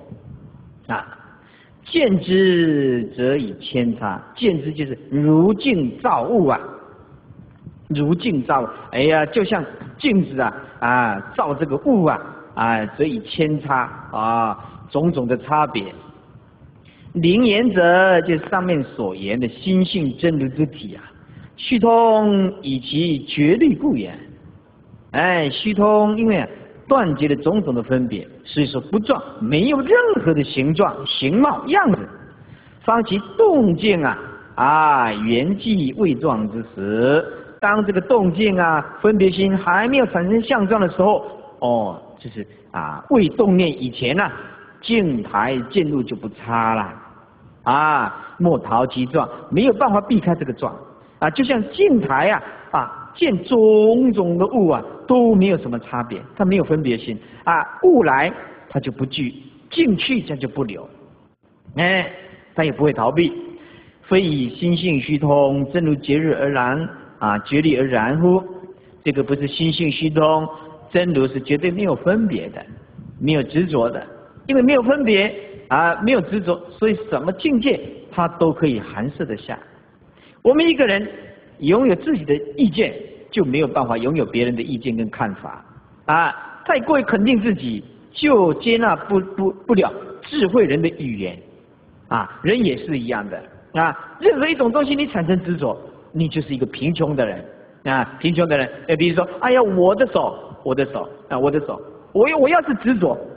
见之则以扦插，见之就是如镜照物如镜照物，就像镜子照这个物则以扦插种种的差别。灵言者就是上面所言的心性真如之体虚通以其绝律故也。虚通因为断绝了种种的分别，所以说不状，没有任何的形状、形貌、样子。方其动静缘际未状之时，当这个动静分别心还没有产生相状的时候，就是未动念以前镜台见入就不差了莫逃其状，没有办法避开这个状就像镜台见种种的物都没有什么差别，它没有分别心物来它就不惧，境去它就不留，它也不会逃避。非以心性虚通，真如节日而然觉力而然乎？这个不是心性虚通，真如是绝对没有分别的，没有执着的，因为没有分别没有执着，所以什么境界它都可以含摄得下。我们一个人拥有自己的意见，就没有办法拥有别人的意见跟看法太过于肯定自己，就接纳不了智慧人的语言人也是一样的任何一种东西你产生执着，你就是一个贫穷的人贫穷的人比如说我的手，我要是执着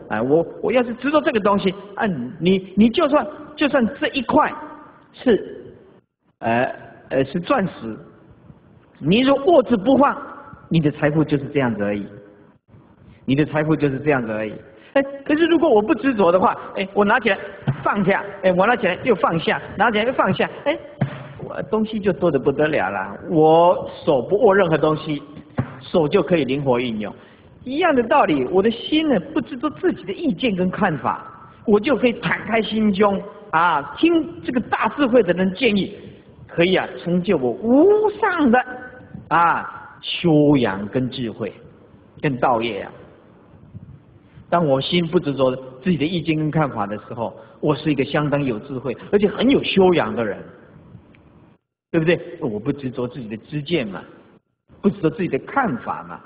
啊，我要是执着这个东西啊，你就算这一块是是钻石，你若握之不放，你的财富就是这样子而已，你的财富就是这样子而已。可是如果我不执着的话，我拿起来放下，我拿起来又放下，拿起来又放下，我东西就多得不得了了。我手不握任何东西，手就可以灵活运用。一样的道理，我的心呢不执着自己的意见跟看法，我就可以敞开心胸啊，听这个大智慧的人建议，可以啊成就我无上的修养跟智慧跟道业啊。当我心不执着自己的意见跟看法的时候，我是一个相当有智慧而且很有修养的人，对不对？我不执着自己的知见嘛，不执着自己的看法嘛，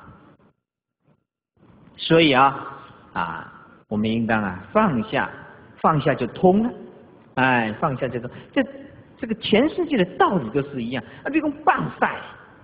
所以我们应当放下，放下就通了，放下就通。这个全世界的道理都是一样比如说棒晒，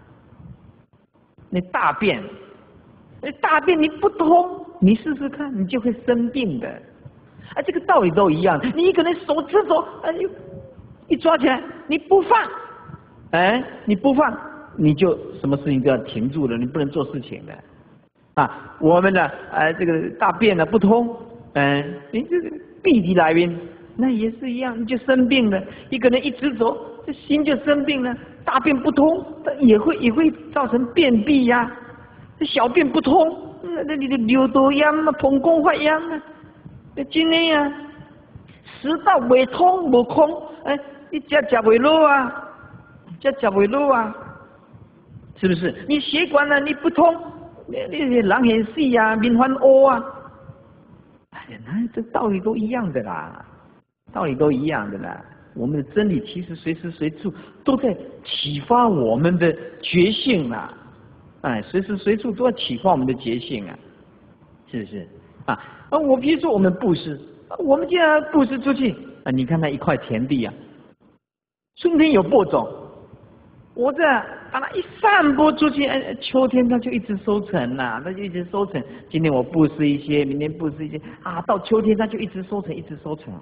那大便你不通，你试试看，你就会生病的。这个道理都一样。你可能手执着，一抓起来你不放，你不放，你就什么事情都要停住了，你不能做事情的。我们的这个大便呢不通，你这个鼻涕来源，那也是一样，你就生病了。一个人一执着，这心就生病了。大便不通，也会造成便秘呀。这小便不通，那你的尿道炎膀胱发炎真的呀。食道未通无空，你吃不落啊，吃不落啊，是不是？你血管呢你不通，你人很死啊，面翻乌啊。这道理都一样的啦，道理都一样的啦。我们的真理其实随时随处都在启发我们的觉性啦，随时随处都要启发我们的觉性啊，是不是？我比如说我们布施，我们既然布施出去你看那一块田地春天有播种，我把它一散播出去，秋天它就一直收成啦，它就一直收成。今天我布施一些，明天布施一些到秋天它就一直收成，一直收成。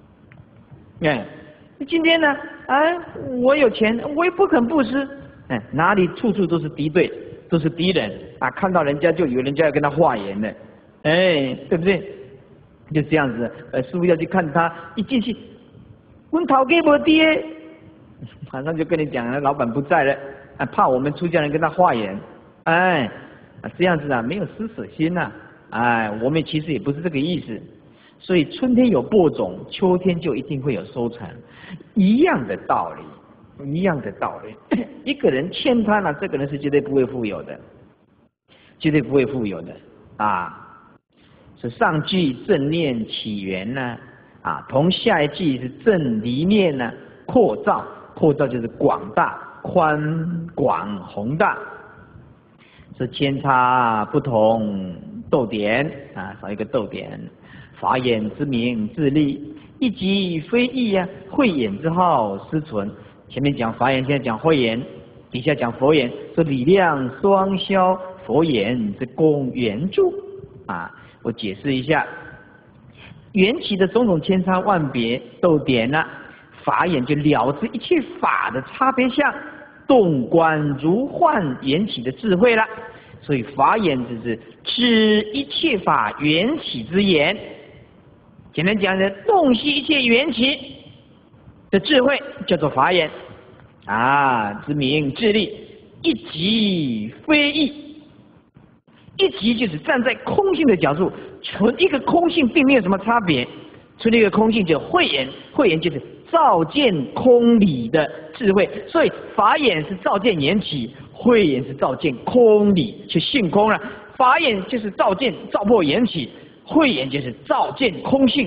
今天呢，我有钱，我也不肯布施，哪里处处都是敌对，都是敌人看到人家就以为人家要跟他化缘了，对不对？就这样子，师父要去看他，一进去，问讨给我爹，马上就跟你讲了，老板不在了，怕我们出家人跟他化缘，这样子没有施舍心我们其实也不是这个意思。所以春天有播种，秋天就一定会有收成，一样的道理，一样的道理。一个人欠贪这个人是绝对不会富有的，绝对不会富有的是上句正念起源呢同下一句是正离念呢扩造，扩造就是广大、宽广、宏大，是千差不同逗点少一个逗点。法眼之名自立，一即非义慧眼之好失存。前面讲法眼，现在讲慧眼，底下讲佛眼，说理量双消，佛眼之功圆助我解释一下，缘起的种种千差万别逗点法眼就了知一切法的差别相，洞观如幻缘起的智慧了。所以法眼就是知一切法缘起之眼。简单讲的，洞悉一切缘起的智慧叫做法眼之名智力，一即非义。一即就是站在空性的角度，纯一个空性并没有什么差别，纯一个空性就慧眼，慧眼就是照见空理的智慧。所以法眼是照见缘起，慧眼是照见空理，去性空了。法眼就是照见照破缘起，慧眼就是照见空性，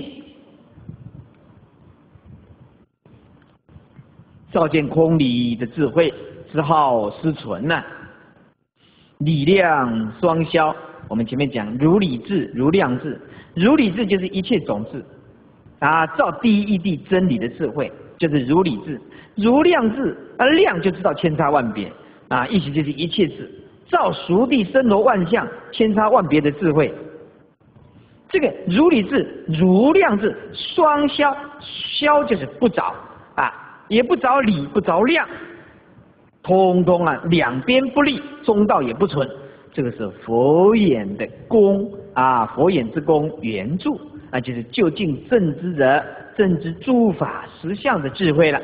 照见空理的智慧之好失存理量双消。我们前面讲如理智、如量智，如理智就是一切种智照第一义谛真理的智慧，就是如理智。如量智量就知道千差万别意思就是一切智，照熟地森罗万象千差万别的智慧。 这个如理智、如量智双消，消就是不着啊，也不着理，不着量，通通啊两边不利，中道也不存。这个是佛眼的功啊，佛眼之功圆助啊，就是究竟正知者，正知诸法实相的智慧了。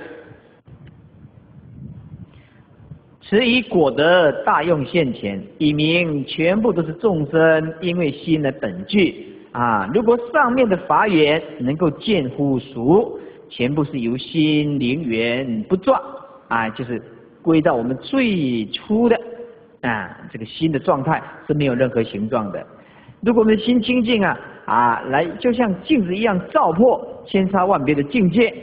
此以果德大用现前，以明全部都是众生因为心的本具啊。如果上面的法缘能够见乎熟，全部是由心灵缘不转啊，就是归到我们最初的啊这个心的状态是没有任何形状的。如果我们的心清净啊来就像镜子一样照破千差万别的境界，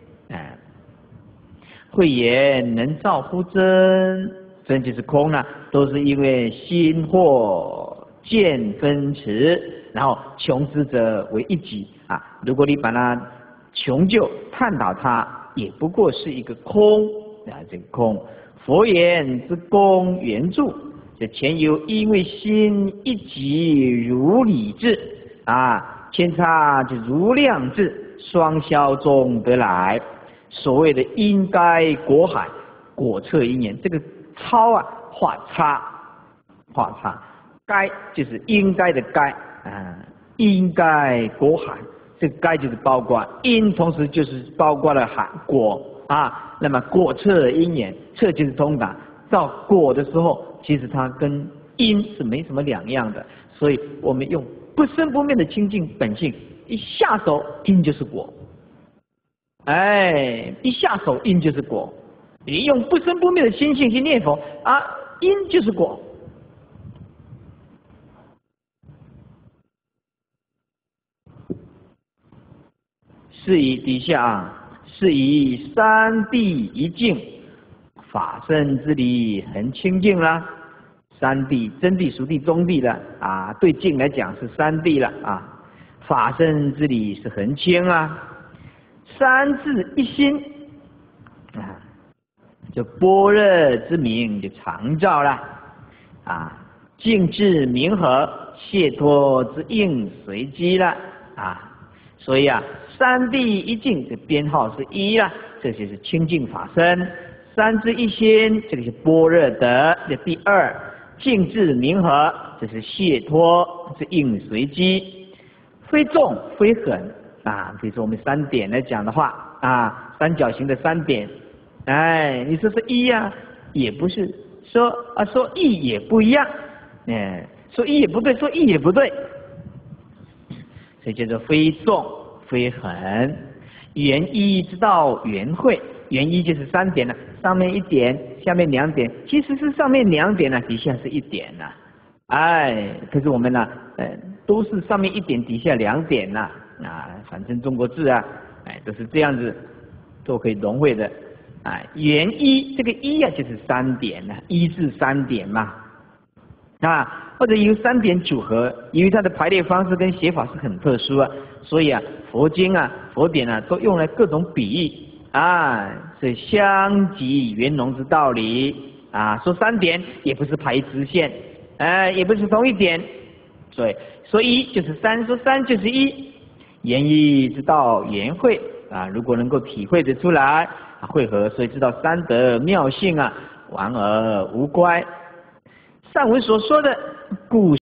慧眼能照乎真，真就是空呢，都是因为心惑见分持，然后穷之者为一己啊。如果你把它穷究探讨它，也不过是一个空啊，这个空。佛言之功圆助，这前有因为心一己如理智啊，千差就如量智，双消中得来。所谓的应该果海，果测因缘，这个超啊画叉，画叉，该就是应该的该啊，应该果海，这个该就是包括因，同时就是包括了海果啊。那么果测因缘，测就是通达，到果的时候，其实它跟因是没什么两样的。所以我们用不生不灭的清净本性，一下手因就是果。一下手因就是果，你用不生不灭的心性去念佛啊，因就是果。是以底下是以三谛一净，法身之理很清净啦。三谛，真谛、俗谛、中谛了啊，对净来讲是三谛了啊。法身之理是很清啊。三智一心啊，就般若之名就常照了啊，净智明和，解脱之应随机了啊。所以三谛一净这编号是一了，这就是清净法身。三智一心，这个是般若德的第二。净智明和，这是解脱之应随机，非重非狠。比如说我们三点来讲的话三角形的三点，你说是一也不是，说一也不一样，说一也不对，说一也不对，所以叫做非重非狠。圆一之道圆会，圆一就是三点了，上面一点，下面两点，其实是上面两点底下是一点可是我们都是上面一点，底下两点反正中国字都是这样子，都可以融会的圆一，这个一就是三点一至三点嘛或者由三点组合，因为它的排列方式跟写法是很特殊所以佛经佛典都用了各种比喻是相即圆融之道理说三点也不是排直线也不是同一点，所以说一就是三，说三就是一。言一之道圆会如果能够体会得出来会合，所以知道三德妙性完而无乖。上文所说的故